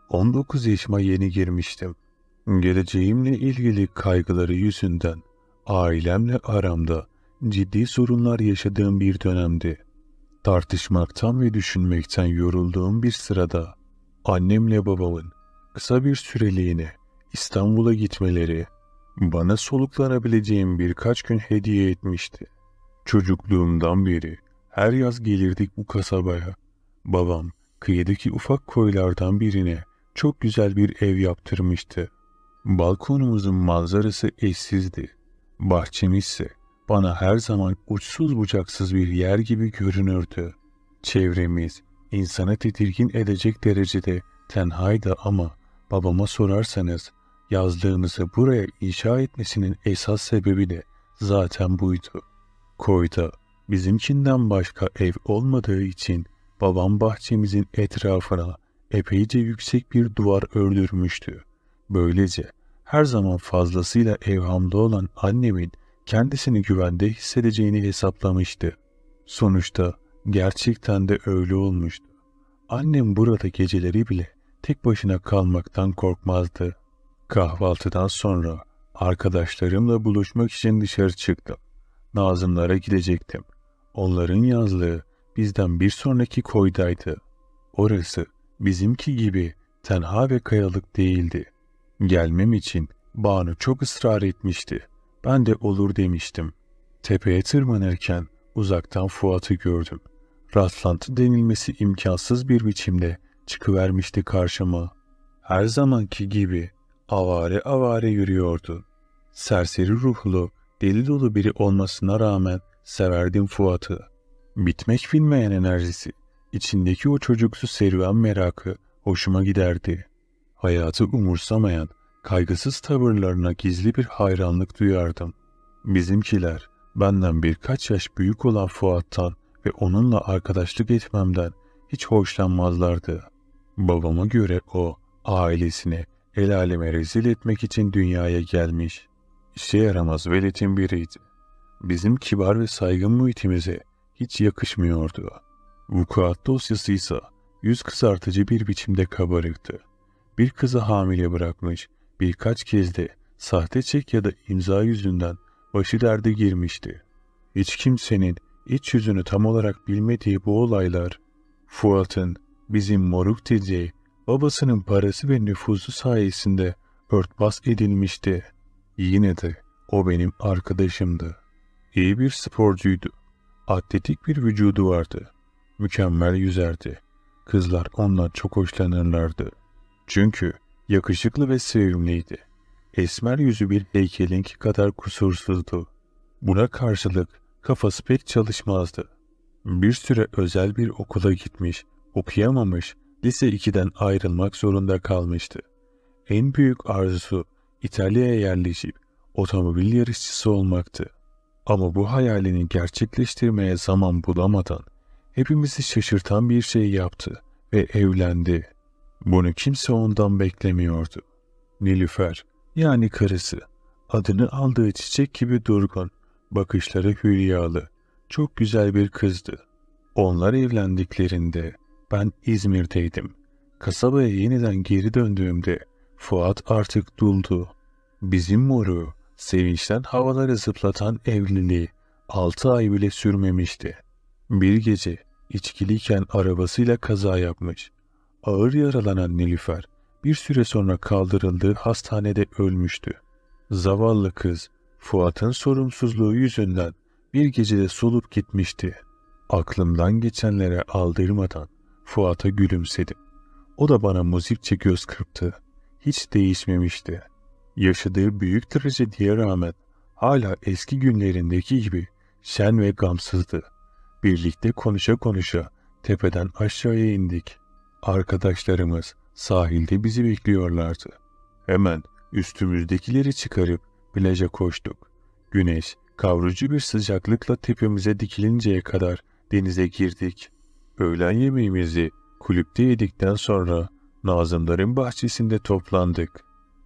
19 yaşıma yeni girmiştim. Geleceğimle ilgili kaygıları yüzünden ailemle aramda ciddi sorunlar yaşadığım bir dönemdi. Tartışmaktan ve düşünmekten yorulduğum bir sırada annemle babamın kısa bir süreliğine İstanbul'a gitmeleri bana soluklanabileceğim birkaç gün hediye etmişti. Çocukluğumdan beri her yaz gelirdik bu kasabaya. Babam kıyıdaki ufak koylardan birine çok güzel bir ev yaptırmıştı. Balkonumuzun manzarası eşsizdi. Bahçemiz ise bana her zaman uçsuz bucaksız bir yer gibi görünürdü. Çevremiz insanı tedirgin edecek derecede tenhaydı ama babama sorarsanız yazlığımızı buraya inşa etmesinin esas sebebi de zaten buydu. Koyda bizimkinden başka ev olmadığı için babam bahçemizin etrafına epeyce yüksek bir duvar ördürmüştü. Böylece her zaman fazlasıyla evhamda olan annemin kendisini güvende hissedeceğini hesaplamıştı. Sonuçta gerçekten de öyle olmuştu. Annem burada geceleri bile tek başına kalmaktan korkmazdı. Kahvaltıdan sonra arkadaşlarımla buluşmak için dışarı çıktım. Nazımlara gidecektim. Onların yazlığı bizden bir sonraki koydaydı. Orası bizimki gibi tenha ve kayalık değildi. Gelmem için Banu çok ısrar etmişti. Ben de olur demiştim. Tepeye tırmanırken uzaktan Fuat'ı gördüm. Rastlantı denilmesi imkansız bir biçimde çıkıvermişti karşıma. Her zamanki gibi avare avare yürüyordu. Serseri ruhlu, deli dolu biri olmasına rağmen severdim Fuat'ı. Bitmek bilmeyen enerjisi, içindeki o çocuksu serüven merakı hoşuma giderdi. Hayatı umursamayan, kaygısız tavırlarına gizli bir hayranlık duyardım. Bizimkiler, benden birkaç yaş büyük olan Fuat'tan ve onunla arkadaşlık etmemden hiç hoşlanmazlardı. Babama göre o, ailesini el aleme rezil etmek için dünyaya gelmiş, işe yaramaz veletin biriydi. Bizim kibar ve saygın muhitimize hiç yakışmıyordu. Vukuat dosyası ise yüz kızartıcı bir biçimde kabarıktı. Bir kızı hamile bırakmış, birkaç kez de sahte çek ya da imza yüzünden başı derde girmişti. Hiç kimsenin iç yüzünü tam olarak bilmediği bu olaylar, Fuat'ın bizim moruk dediği babasının parası ve nüfuzu sayesinde örtbas edilmişti. Yine de o benim arkadaşımdı. İyi bir sporcuydu. Atletik bir vücudu vardı. Mükemmel yüzerdi. Kızlar ondan çok hoşlanırlardı. Çünkü yakışıklı ve sevimliydi. Esmer yüzü bir heykelinki kadar kusursuzdu. Buna karşılık kafası pek çalışmazdı. Bir süre özel bir okula gitmiş, okuyamamış, lise 2'den ayrılmak zorunda kalmıştı. En büyük arzusu İtalya'ya yerleşip otomobil yarışçısı olmaktı. Ama bu hayalini gerçekleştirmeye zaman bulamadan hepimizi şaşırtan bir şey yaptı ve evlendi. Bunu kimse ondan beklemiyordu. Nilüfer, yani karısı, adını aldığı çiçek gibi durgun, bakışları hülyalı, çok güzel bir kızdı. Onlar evlendiklerinde ben İzmir'deydim. Kasabaya yeniden geri döndüğümde Fuat artık duldu. Bizim moru, sevinçten havaları zıplatan evliliği 6 ay bile sürmemişti. Bir gece içkiliyken arabasıyla kaza yapmış. Ağır yaralanan Nilüfer bir süre sonra kaldırıldığı hastanede ölmüştü. Zavallı kız Fuat'ın sorumsuzluğu yüzünden bir gecede solup gitmişti. Aklımdan geçenlere aldırmadan Fuat'a gülümsedim. O da bana muzipçe göz kırptı. Hiç değişmemişti. Yaşadığı büyük trajediye rağmen hala eski günlerindeki gibi şen ve gamsızdı. Birlikte konuşa konuşa tepeden aşağıya indik. Arkadaşlarımız sahilde bizi bekliyorlardı. Hemen üstümüzdekileri çıkarıp plaja koştuk. Güneş kavurucu bir sıcaklıkla tepemize dikilinceye kadar denize girdik. Öğlen yemeğimizi kulüpte yedikten sonra Nazımların bahçesinde toplandık.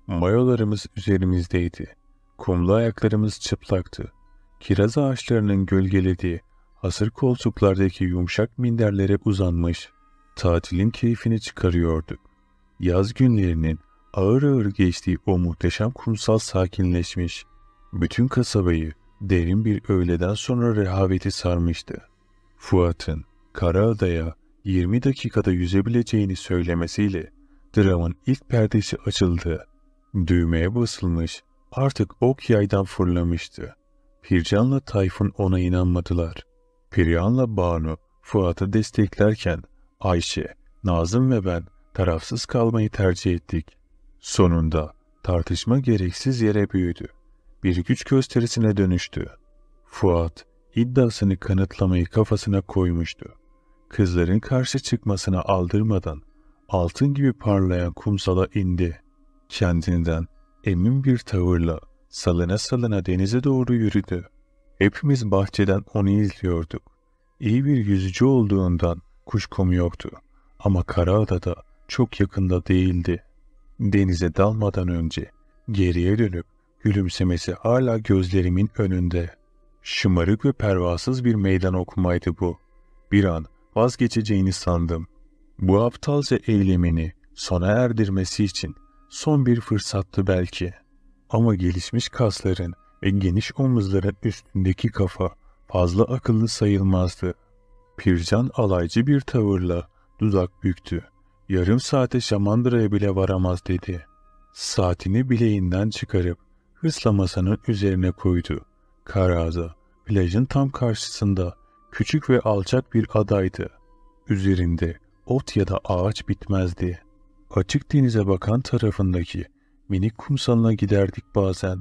Mayolarımız üzerimizdeydi. Kumlu ayaklarımız çıplaktı. Kiraz ağaçlarının gölgelediği hasır koltuklardaki yumuşak minderlere uzanmış, tatilin keyfini çıkarıyorduk. Yaz günlerinin ağır ağır geçtiği o muhteşem kumsal sakinleşmiş, bütün kasabayı derin bir öğleden sonra rehaveti sarmıştı. Fuat'ın Karaada'ya 20 dakikada yüzebileceğini söylemesiyle dramın ilk perdesi açıldı. Düğmeye basılmış, artık ok yaydan fırlamıştı. Pircan'la Tayfun ona inanmadılar. Perihan'la Banu Fuat'ı desteklerken Ayşe, Nazım ve ben tarafsız kalmayı tercih ettik. Sonunda tartışma gereksiz yere büyüdü. Bir güç gösterisine dönüştü. Fuat iddiasını kanıtlamayı kafasına koymuştu. Kızların karşı çıkmasına aldırmadan altın gibi parlayan kumsala indi. Kendinden emin bir tavırla salına salına denize doğru yürüdü. Hepimiz bahçeden onu izliyorduk. İyi bir yüzücü olduğundan kuşkum yoktu. Ama Karaada'da çok yakında değildi. Denize dalmadan önce geriye dönüp gülümsemesi hala gözlerimin önünde. Şımarık ve pervasız bir meydan okumaydı bu. Bir an vazgeçeceğini sandım. Bu aptalca eylemini sona erdirmesi için son bir fırsattı belki. Ama gelişmiş kasların ve geniş omuzların üstündeki kafa fazla akıllı sayılmazdı. Pircan alaycı bir tavırla dudak büktü. Yarım saate Şamandıra'ya bile varamaz dedi. Saatini bileğinden çıkarıp hırsla masanın üzerine koydu. Karaada, plajın tam karşısında küçük ve alçak bir adaydı. Üzerinde ot ya da ağaç bitmezdi. Açık denize bakan tarafındaki minik kumsalına giderdik bazen.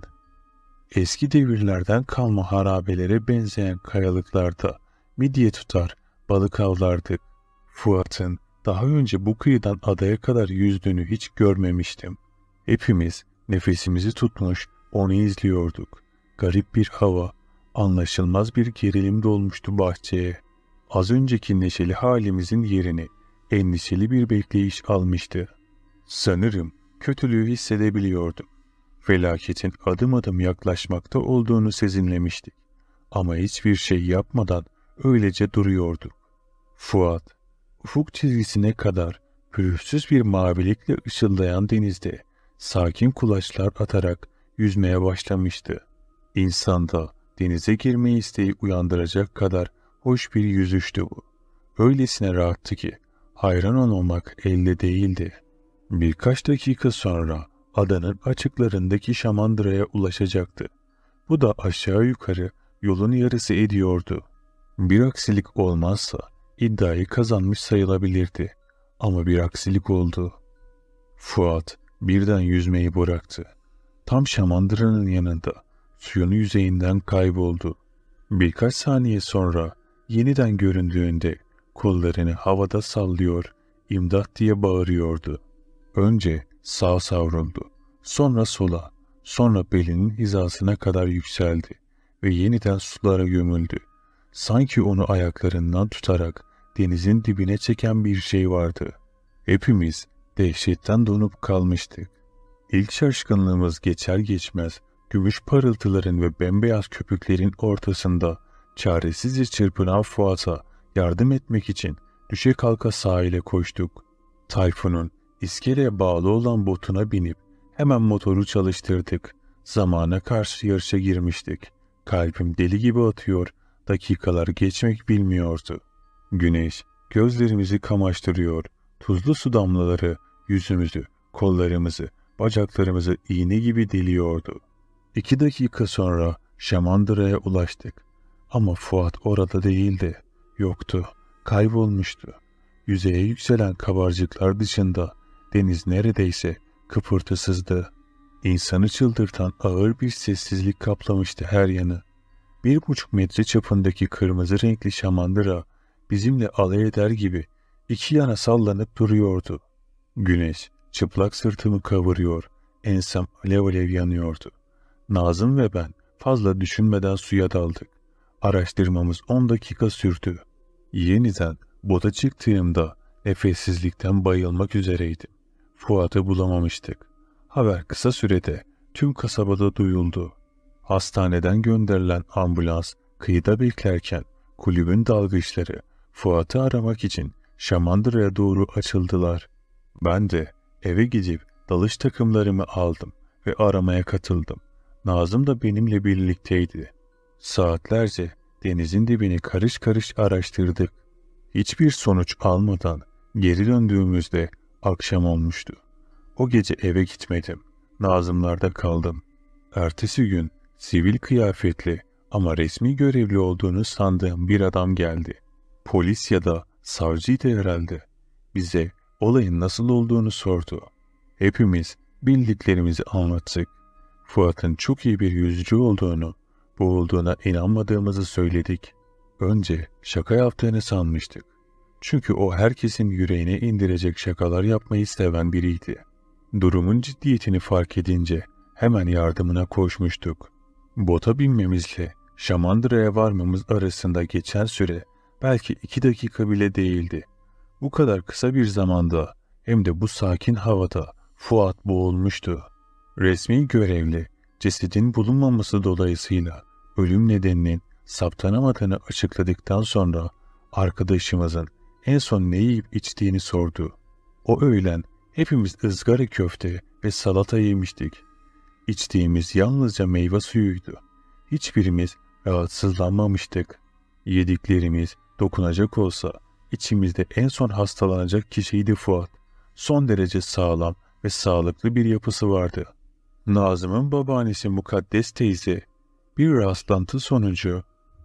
Eski devirlerden kalma harabelere benzeyen kayalıklarda midye tutar, balık avlardık. Fuat'ın daha önce bu kıyıdan adaya kadar yüzdüğünü hiç görmemiştim. Hepimiz nefesimizi tutmuş onu izliyorduk. Garip bir hava, anlaşılmaz bir gerilim dolmuştu bahçeye. Az önceki neşeli halimizin yerini endişeli bir bekleyiş almıştı. Sanırım kötülüğü hissedebiliyordum. Felaketin adım adım yaklaşmakta olduğunu sezinlemiştik. Ama hiçbir şey yapmadan öylece duruyorduk. Fuat, ufuk çizgisine kadar pürüzsüz bir mavilikle ışıldayan denizde sakin kulaçlar atarak yüzmeye başlamıştı. İnsanda denize girme isteği uyandıracak kadar hoş bir yüzüştü bu. Öylesine rahattı ki hayran olmamak elde değildi. Birkaç dakika sonra adanın açıklarındaki Şamandıra'ya ulaşacaktı. Bu da aşağı yukarı yolun yarısı ediyordu. Bir aksilik olmazsa iddiayı kazanmış sayılabilirdi. Ama bir aksilik oldu. Fuat birden yüzmeyi bıraktı. Tam Şamandıra'nın yanında suyun yüzeyinden kayboldu. Birkaç saniye sonra yeniden göründüğünde kollarını havada sallıyor, imdat diye bağırıyordu. Önce sağa savruldu, sonra sola, sonra belinin hizasına kadar yükseldi ve yeniden sulara gömüldü. Sanki onu ayaklarından tutarak denizin dibine çeken bir şey vardı. Hepimiz dehşetten donup kalmıştık. İlk şaşkınlığımız geçer geçmez, gümüş parıltıların ve bembeyaz köpüklerin ortasında çaresizce çırpınan Fuat'a yardım etmek için düşe kalka sahile koştuk. Tayfun'un iskeleye bağlı olan botuna binip hemen motoru çalıştırdık. Zamana karşı yarışa girmiştik. Kalbim deli gibi atıyor, dakikalar geçmek bilmiyordu. Güneş gözlerimizi kamaştırıyor, tuzlu su damlaları yüzümüzü, kollarımızı, bacaklarımızı iğne gibi deliyordu. 2 dakika sonra Şamandıra'ya ulaştık. Ama Fuat orada değildi, yoktu, kaybolmuştu. Yüzeye yükselen kabarcıklar dışında deniz neredeyse kıpırtısızdı. İnsanı çıldırtan ağır bir sessizlik kaplamıştı her yanı. 1,5 metre çapındaki kırmızı renkli Şamandıra bizimle alay eder gibi iki yana sallanıp duruyordu. Güneş çıplak sırtımı kavuruyor, ensem alev alev yanıyordu. Nazım ve ben fazla düşünmeden suya daldık. Araştırmamız 10 dakika sürdü. Yeniden bota çıktığımda nefessizlikten bayılmak üzereydim. Fuat'ı bulamamıştık. Haber kısa sürede tüm kasabada duyuldu. Hastaneden gönderilen ambulans kıyıda beklerken kulübün dalgıçları Fuat'ı aramak için Şamandıra'ya doğru açıldılar. Ben de eve gidip dalış takımlarımı aldım ve aramaya katıldım. Nazım da benimle birlikteydi. Saatlerce denizin dibini karış karış araştırdık. Hiçbir sonuç almadan geri döndüğümüzde akşam olmuştu. O gece eve gitmedim. Nazımlarda kaldım. Ertesi gün sivil kıyafetli ama resmi görevli olduğunu sandığım bir adam geldi. Polis ya da savcıydı herhalde. Bize olayın nasıl olduğunu sordu. Hepimiz bildiklerimizi anlattık. Fuat'ın çok iyi bir yüzücü olduğunu, boğulduğuna inanmadığımızı söyledik. Önce şaka yaptığını sanmıştık. Çünkü o herkesin yüreğine indirecek şakalar yapmayı seven biriydi. Durumun ciddiyetini fark edince hemen yardımına koşmuştuk. Bota binmemizle Şamandıra'ya varmamız arasında geçen süre belki 2 dakika bile değildi. Bu kadar kısa bir zamanda hem de bu sakin havada Fuat boğulmuştu. Resmi görevli cesedin bulunmaması dolayısıyla ölüm nedeninin saptanamadığını açıkladıktan sonra arkadaşımızın en son ne yiyip içtiğini sordu. O öğlen hepimiz ızgara köfte ve salata yemiştik. İçtiğimiz yalnızca meyve suyuydu. Hiçbirimiz rahatsızlanmamıştık. Yediklerimiz dokunacak olsa içimizde en son hastalanacak kişiydi Fuat. Son derece sağlam ve sağlıklı bir yapısı vardı. Nazım'ın babaannesi Mukaddes teyze bir rastlantı sonucu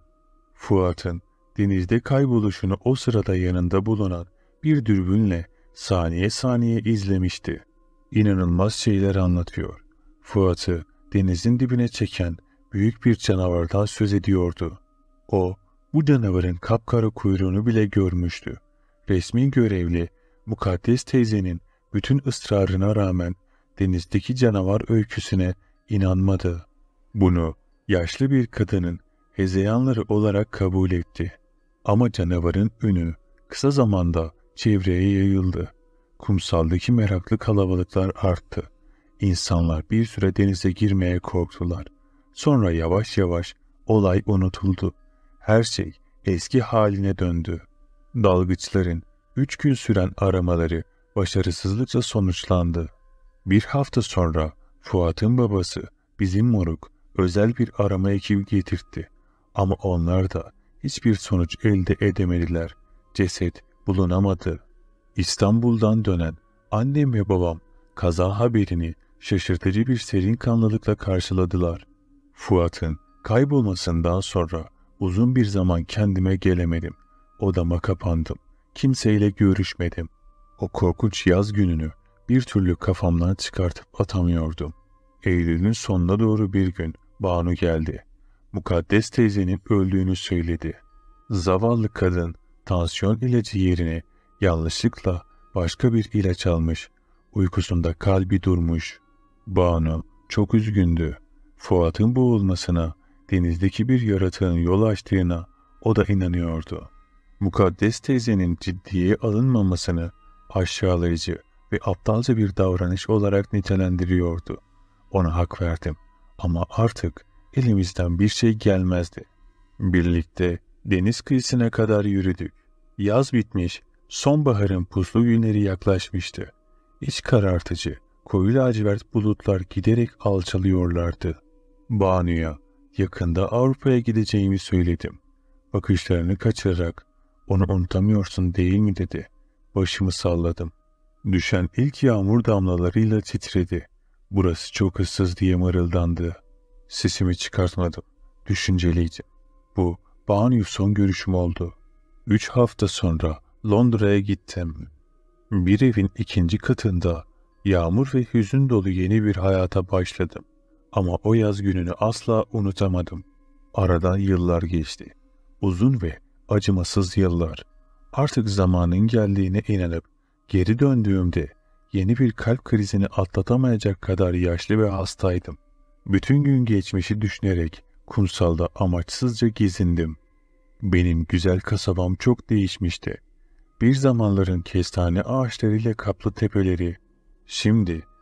Fuat'ın denizde kayboluşunu o sırada yanında bulunan bir dürbünle saniye saniye izlemişti. İnanılmaz şeyler anlatıyor. Fuat'ı denizin dibine çeken büyük bir canavardan söz ediyordu. O, bu canavarın kapkara kuyruğunu bile görmüştü. Resmi görevli Mukaddes teyzenin bütün ısrarına rağmen denizdeki canavar öyküsüne inanmadı. Bunu yaşlı bir kadının hezeyanları olarak kabul etti. Ama canavarın ünü kısa zamanda çevreye yayıldı. Kumsaldaki meraklı kalabalıklar arttı. İnsanlar bir süre denize girmeye korktular. Sonra yavaş yavaş olay unutuldu. Her şey eski haline döndü. Dalgıçların 3 gün süren aramaları başarısızlıkla sonuçlandı. Bir hafta sonra Fuat'ın babası bizim moruk özel bir arama ekibi getirtti. Ama onlar da hiçbir sonuç elde edemediler. Ceset bulunamadı. İstanbul'dan dönen annem ve babam kaza haberini şaşırtıcı bir serin kanlılıkla karşıladılar. Fuat'ın kaybolmasından sonra uzun bir zaman kendime gelemedim. Odama kapandım. Kimseyle görüşmedim. O korkunç yaz gününü bir türlü kafamdan çıkartıp atamıyordum. Eylül'ün sonuna doğru bir gün Banu geldi. Mukaddes teyzenin öldüğünü söyledi. Zavallı kadın tansiyon ilacı yerine yanlışlıkla başka bir ilaç almış. Uykusunda kalbi durmuş. Banu çok üzgündü. Fuat'ın boğulmasına denizdeki bir yaratığın yol açtığına o da inanıyordu. Mukaddes teyzenin ciddiye alınmamasını aşağılayıcı ve aptalca bir davranış olarak nitelendiriyordu. Ona hak verdim ama artık elimizden bir şey gelmezdi. Birlikte deniz kıyısına kadar yürüdük. Yaz bitmiş, sonbaharın puslu günleri yaklaşmıştı. İç karartıcı, koyu lacivert bulutlar giderek alçalıyorlardı. Banu'ya yakında Avrupa'ya gideceğimi söyledim. Bakışlarını kaçırarak "Onu unutamıyorsun değil mi?" dedi. Başımı salladım. Düşen ilk yağmur damlalarıyla titredi. "Burası çok ıssız" diye mırıldandı. Sesimi çıkartmadım. Düşünceliydim. Bu Banu son görüşüm oldu. 3 hafta sonra Londra'ya gittim. Bir evin 2. katında yağmur ve hüzün dolu yeni bir hayata başladım. Ama o yaz gününü asla unutamadım. Aradan yıllar geçti. Uzun ve acımasız yıllar. Artık zamanın geldiğine inanıp geri döndüğümde yeni bir kalp krizini atlatamayacak kadar yaşlı ve hastaydım. Bütün gün geçmişi düşünerek kumsalda amaçsızca gezindim. Benim güzel kasabam çok değişmişti. Bir zamanların kestane ağaçlarıyla kaplı tepeleri, şimdi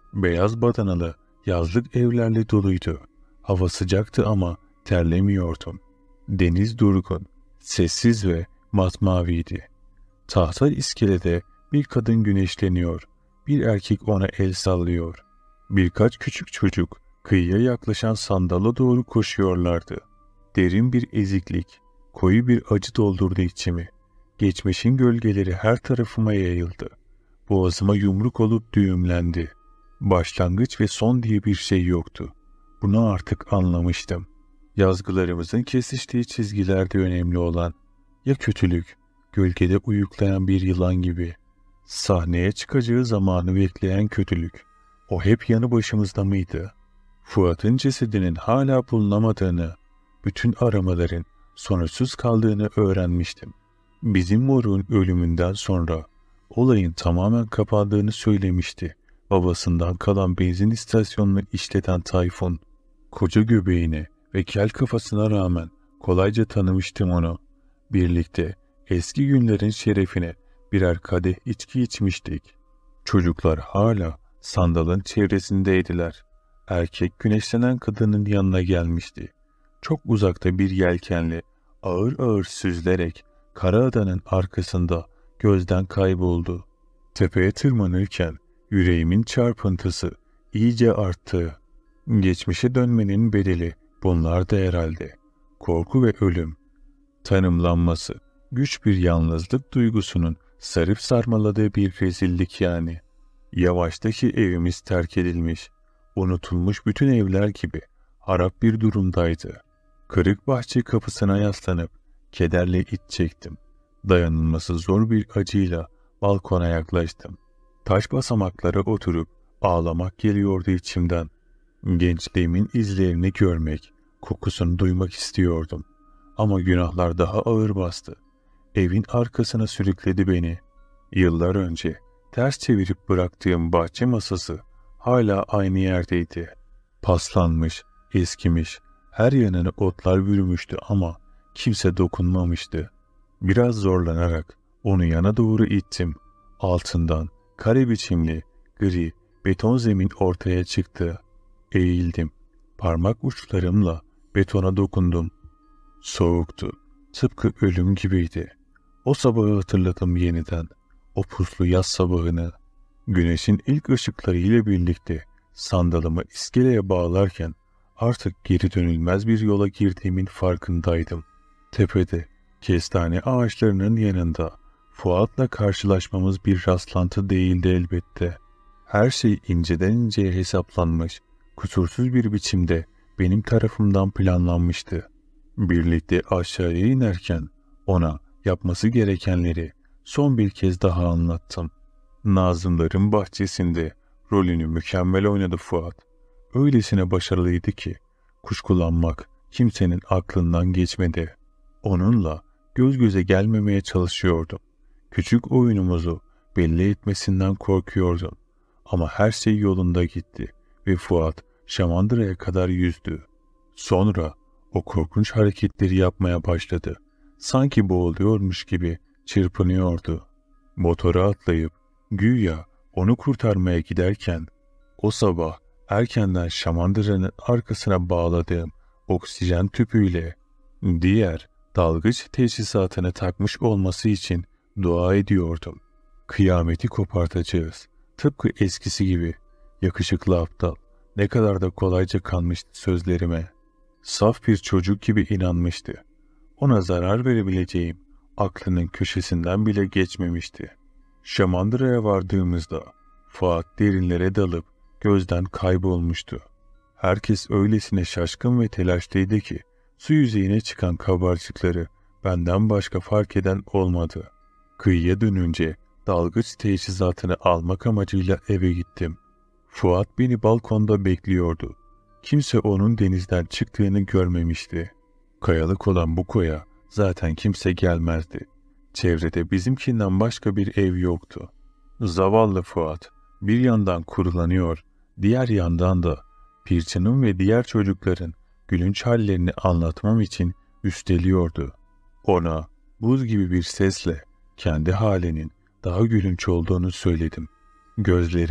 Beyaz badanalı yazlık evlerle doluydu. Hava sıcaktı ama terlemiyordum. Deniz durgun, sessiz ve masmaviydi. Tahta iskelede bir kadın güneşleniyor, bir erkek ona el sallıyor. Birkaç küçük çocuk kıyıya yaklaşan sandala doğru koşuyorlardı. Derin bir eziklik, koyu bir acı doldurdu içimi. Geçmişin gölgeleri her tarafıma yayıldı. Boğazıma yumruk olup düğümlendi. Başlangıç ve son diye bir şey yoktu. Bunu artık anlamıştım. Yazgılarımızın kesiştiği çizgilerde önemli olan ya kötülük, gölgede uyuklayan bir yılan gibi. Sahneye çıkacağı zamanı bekleyen kötülük. O hep yanı başımızda mıydı? Fuat'ın cesedinin hala bulunamadığını, bütün aramaların sonuçsuz kaldığını öğrenmiştim. Bizim morun ölümünden sonra olayın tamamen kapandığını söylemişti. Babasından kalan benzin istasyonunu işleten Tayfun. Koca göbeğine ve kel kafasına rağmen kolayca tanımıştım onu. Birlikte eski günlerin şerefine birer kadeh içki içmiştik. Çocuklar hala sandalın çevresindeydiler. Erkek güneşlenen kadının yanına gelmişti. Çok uzakta bir yelkenli ağır ağır süzülerek Karaada'nın arkasında gözden kayboldu. Tepeye tırmanırken yüreğimin çarpıntısı iyice arttı. Geçmişe dönmenin bedeli bunlar da herhalde. Korku ve ölüm. Tanımlanması, güç bir yalnızlık duygusunun sarıp sarmaladığı bir rezillik yani. Yavaştaki evimiz terk edilmiş, unutulmuş bütün evler gibi harap bir durumdaydı. Kırık bahçe kapısına yaslanıp kederle iç çektim. Dayanılması zor bir acıyla balkona yaklaştım. Taş basamaklara oturup ağlamak geliyordu içimden. Gençliğimin izlerini görmek, kokusunu duymak istiyordum. Ama günahlar daha ağır bastı. Evin arkasına sürükledi beni. Yıllar önce ters çevirip bıraktığım bahçe masası hala aynı yerdeydi. Paslanmış, eskimiş, her yanını otlar bürümüştü ama kimse dokunmamıştı. Biraz zorlanarak onu yana doğru ittim. Altından kare biçimli, gri, beton zemin ortaya çıktı. Eğildim. Parmak uçlarımla betona dokundum. Soğuktu. Tıpkı ölüm gibiydi. O sabahı hatırladım yeniden. O puslu yaz sabahını. Güneşin ilk ışıklarıyla birlikte sandalımı iskeleye bağlarken artık geri dönülmez bir yola girdiğimin farkındaydım. Tepede, kestane ağaçlarının yanında Fuat'la karşılaşmamız bir rastlantı değildi elbette. Her şey inceden inceye hesaplanmış, kusursuz bir biçimde benim tarafımdan planlanmıştı. Birlikte aşağıya inerken ona yapması gerekenleri son bir kez daha anlattım. Nazımların bahçesinde rolünü mükemmel oynadı Fuat. Öylesine başarılıydı ki kuşkulanmak kimsenin aklından geçmedi. Onunla göz göze gelmemeye çalışıyordum. Küçük oyunumuzu belli etmesinden korkuyordum. Ama her şey yolunda gitti ve Fuat Şamandıra'ya kadar yüzdü. Sonra o korkunç hareketleri yapmaya başladı. Sanki boğuluyormuş gibi çırpınıyordu. Motora atlayıp güya onu kurtarmaya giderken o sabah erkenden Şamandıra'nın arkasına bağladığım oksijen tüpüyle diğer dalgıç teçhizatını takmış olması için dua ediyordum. Kıyameti kopartacağız. Tıpkı eskisi gibi. Yakışıklı aptal. Ne kadar da kolayca kanmıştı sözlerime. Saf bir çocuk gibi inanmıştı. Ona zarar verebileceğim aklının köşesinden bile geçmemişti. Şamandıra'ya vardığımızda Fuat derinlere dalıp gözden kaybolmuştu. Herkes öylesine şaşkın ve telaşlıydı ki su yüzeyine çıkan kabarcıkları benden başka fark eden olmadı. Kıyıya dönünce dalgıç teçhizatını almak amacıyla eve gittim. Fuat beni balkonda bekliyordu. Kimse onun denizden çıktığını görmemişti. Kayalık olan bu koya zaten kimse gelmezdi. Çevrede bizimkinden başka bir ev yoktu. Zavallı Fuat bir yandan kurulanıyor, diğer yandan da Pirçin'in ve diğer çocukların gülünç hallerini anlatmam için üsteliyordu. Ona buz gibi bir sesle kendi halinin daha gülünç olduğunu söyledim. Gözlerini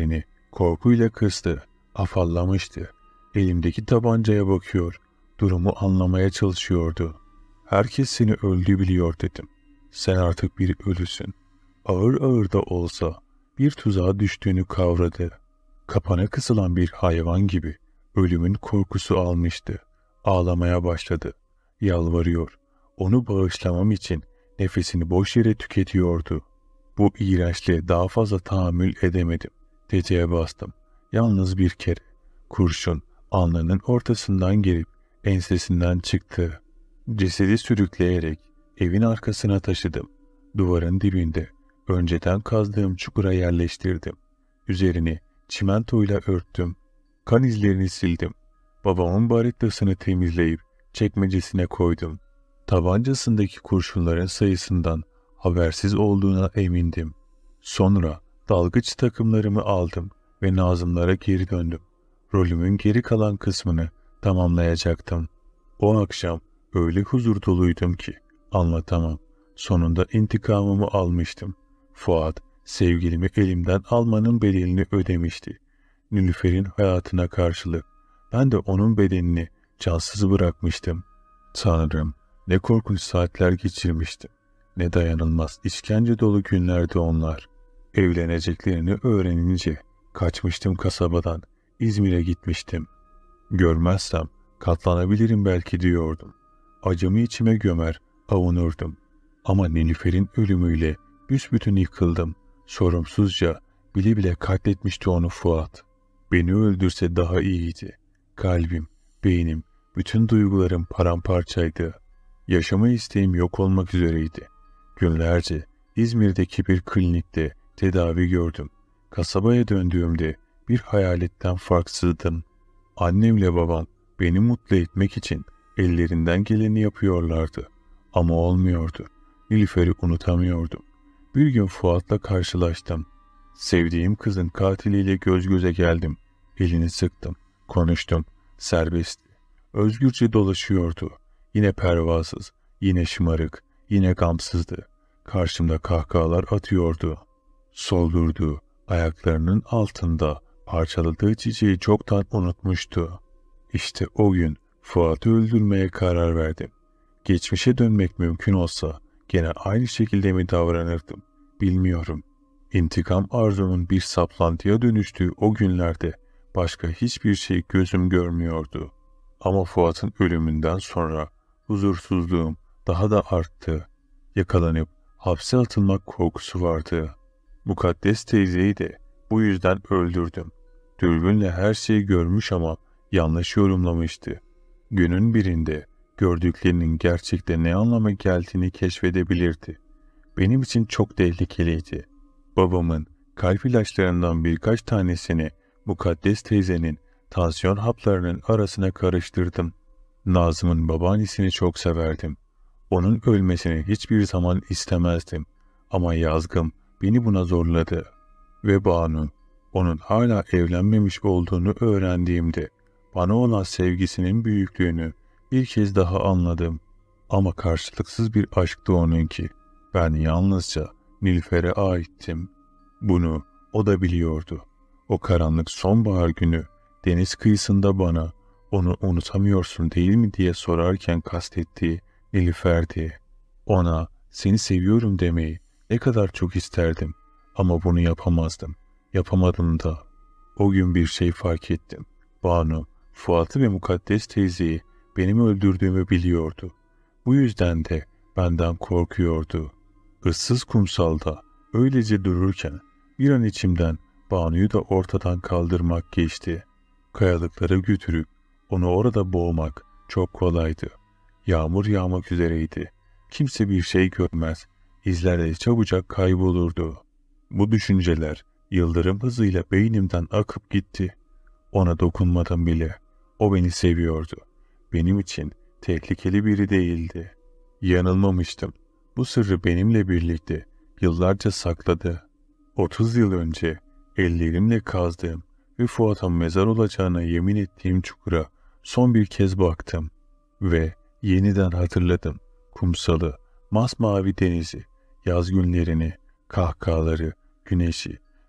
Korkuyla kıstı, afallamıştı. Elimdeki tabancaya bakıyor, durumu anlamaya çalışıyordu. Herkes seni öldü biliyor dedim. Sen artık bir ölüsün. Ağır ağır da olsa bir tuzağa düştüğünü kavradı. Kapana kısılan bir hayvan gibi ölümün korkusu almıştı. Ağlamaya başladı. Yalvarıyor. Onu bağışlamam için nefesini boş yere tüketiyordu. Bu iğrençliğe daha fazla tahammül edemedim. Tetiğe bastım. Yalnız bir kere. Kurşun alnının ortasından gelip ensesinden çıktı. Cesedi sürükleyerek evin arkasına taşıdım. Duvarın dibinde önceden kazdığım çukura yerleştirdim. Üzerini çimentoyla örttüm. Kan izlerini sildim. Babamın barettasını temizleyip çekmecesine koydum. Tabancasındaki kurşunların sayısından habersiz olduğuna emindim. Sonra dalgıç takımlarımı aldım ve Nazımlara geri döndüm. Rolümün geri kalan kısmını tamamlayacaktım. O akşam öyle huzur doluydum ki anlatamam. Sonunda intikamımı almıştım. Fuat, sevgilimi elimden almanın bedelini ödemişti. Nilüfer'in hayatına karşılık ben de onun bedenini cansız bırakmıştım. Tanrım, ne korkunç saatler geçirmiştim. Ne dayanılmaz işkence dolu günlerdi onlar. Evleneceklerini öğrenince kaçmıştım kasabadan, İzmir'e gitmiştim. Görmezsem katlanabilirim belki diyordum. Acımı içime gömer, avunurdum. Ama Nilüfer'in ölümüyle büsbütün yıkıldım. Sorumsuzca bile bile katletmişti onu Fuat. Beni öldürse daha iyiydi. Kalbim, beynim, bütün duygularım paramparçaydı. Yaşama isteğim yok olmak üzereydi. Günlerce İzmir'deki bir klinikte tedavi gördüm. Kasabaya döndüğümde bir hayaletten farksızdım. Annemle babam beni mutlu etmek için ellerinden geleni yapıyorlardı. Ama olmuyordu. Nilüfer'i unutamıyordum. Bir gün Fuat'la karşılaştım. Sevdiğim kızın katiliyle göz göze geldim. Elini sıktım. Konuştum. Serbestti. Özgürce dolaşıyordu. Yine pervasız, yine şımarık, yine gamsızdı. Karşımda kahkahalar atıyordu. Soldurduğu ayaklarının altında parçaladığı çiçeği çoktan unutmuştu. İşte o gün Fuat'ı öldürmeye karar verdim. Geçmişe dönmek mümkün olsa gene aynı şekilde mi davranırdım bilmiyorum. İntikam arzumun bir saplantıya dönüştüğü o günlerde başka hiçbir şey gözüm görmüyordu. Ama Fuat'ın ölümünden sonra huzursuzluğum daha da arttı. Yakalanıp hapse atılmak korkusu vardı. Mukaddes teyzeyi de bu yüzden öldürdüm. Dürbünle her şeyi görmüş ama yanlış yorumlamıştı. Günün birinde gördüklerinin gerçekte ne anlama geldiğini keşfedebilirdi. Benim için çok tehlikeliydi. Babamın kalp ilaçlarından birkaç tanesini Mukaddes teyzenin tansiyon haplarının arasına karıştırdım. Nazım'ın babaannesini çok severdim. Onun ölmesini hiçbir zaman istemezdim. Ama yazgım beni buna zorladı. Ve Banu, onun hala evlenmemiş olduğunu öğrendiğimde bana olan sevgisinin büyüklüğünü bir kez daha anladım. Ama karşılıksız bir aşktı onunki. Ben yalnızca Nilüfer'e aittim. Bunu o da biliyordu. O karanlık sonbahar günü deniz kıyısında bana onu unutamıyorsun değil mi diye sorarken kastettiği Nilüfer'di. Ona seni seviyorum demeyi ne kadar çok isterdim ama bunu yapamazdım. Yapamadım da. O gün bir şey fark ettim. Banu, Fuat'ı ve Mukaddes teyzeyi benim öldürdüğümü biliyordu. Bu yüzden de benden korkuyordu. Issız kumsalda öylece dururken bir an içimden Banu'yu da ortadan kaldırmak geçti. Kayalıklara götürüp onu orada boğmak çok kolaydı. Yağmur yağmak üzereydi. Kimse bir şey görmez. İzler de çabucak kaybolurdu. Bu düşünceler yıldırım hızıyla beynimden akıp gitti. Ona dokunmadım bile. O beni seviyordu. Benim için tehlikeli biri değildi. Yanılmamıştım. Bu sırrı benimle birlikte yıllarca sakladı. 30 yıl önce ellerimle kazdığım ve Fuat'a mezar olacağına yemin ettiğim çukura son bir kez baktım. Ve yeniden hatırladım. Kumsalı, masmavi denizi, yaz günlerini, kahkahaları, güneşi,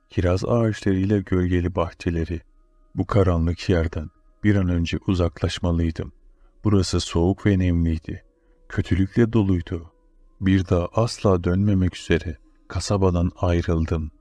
kiraz ağaçlarıyla gölgeli bahçeleri. Bu karanlık yerden bir an önce uzaklaşmalıydım. Burası soğuk ve nemliydi. Kötülükle doluydu. Bir daha asla dönmemek üzere kasabadan ayrıldım.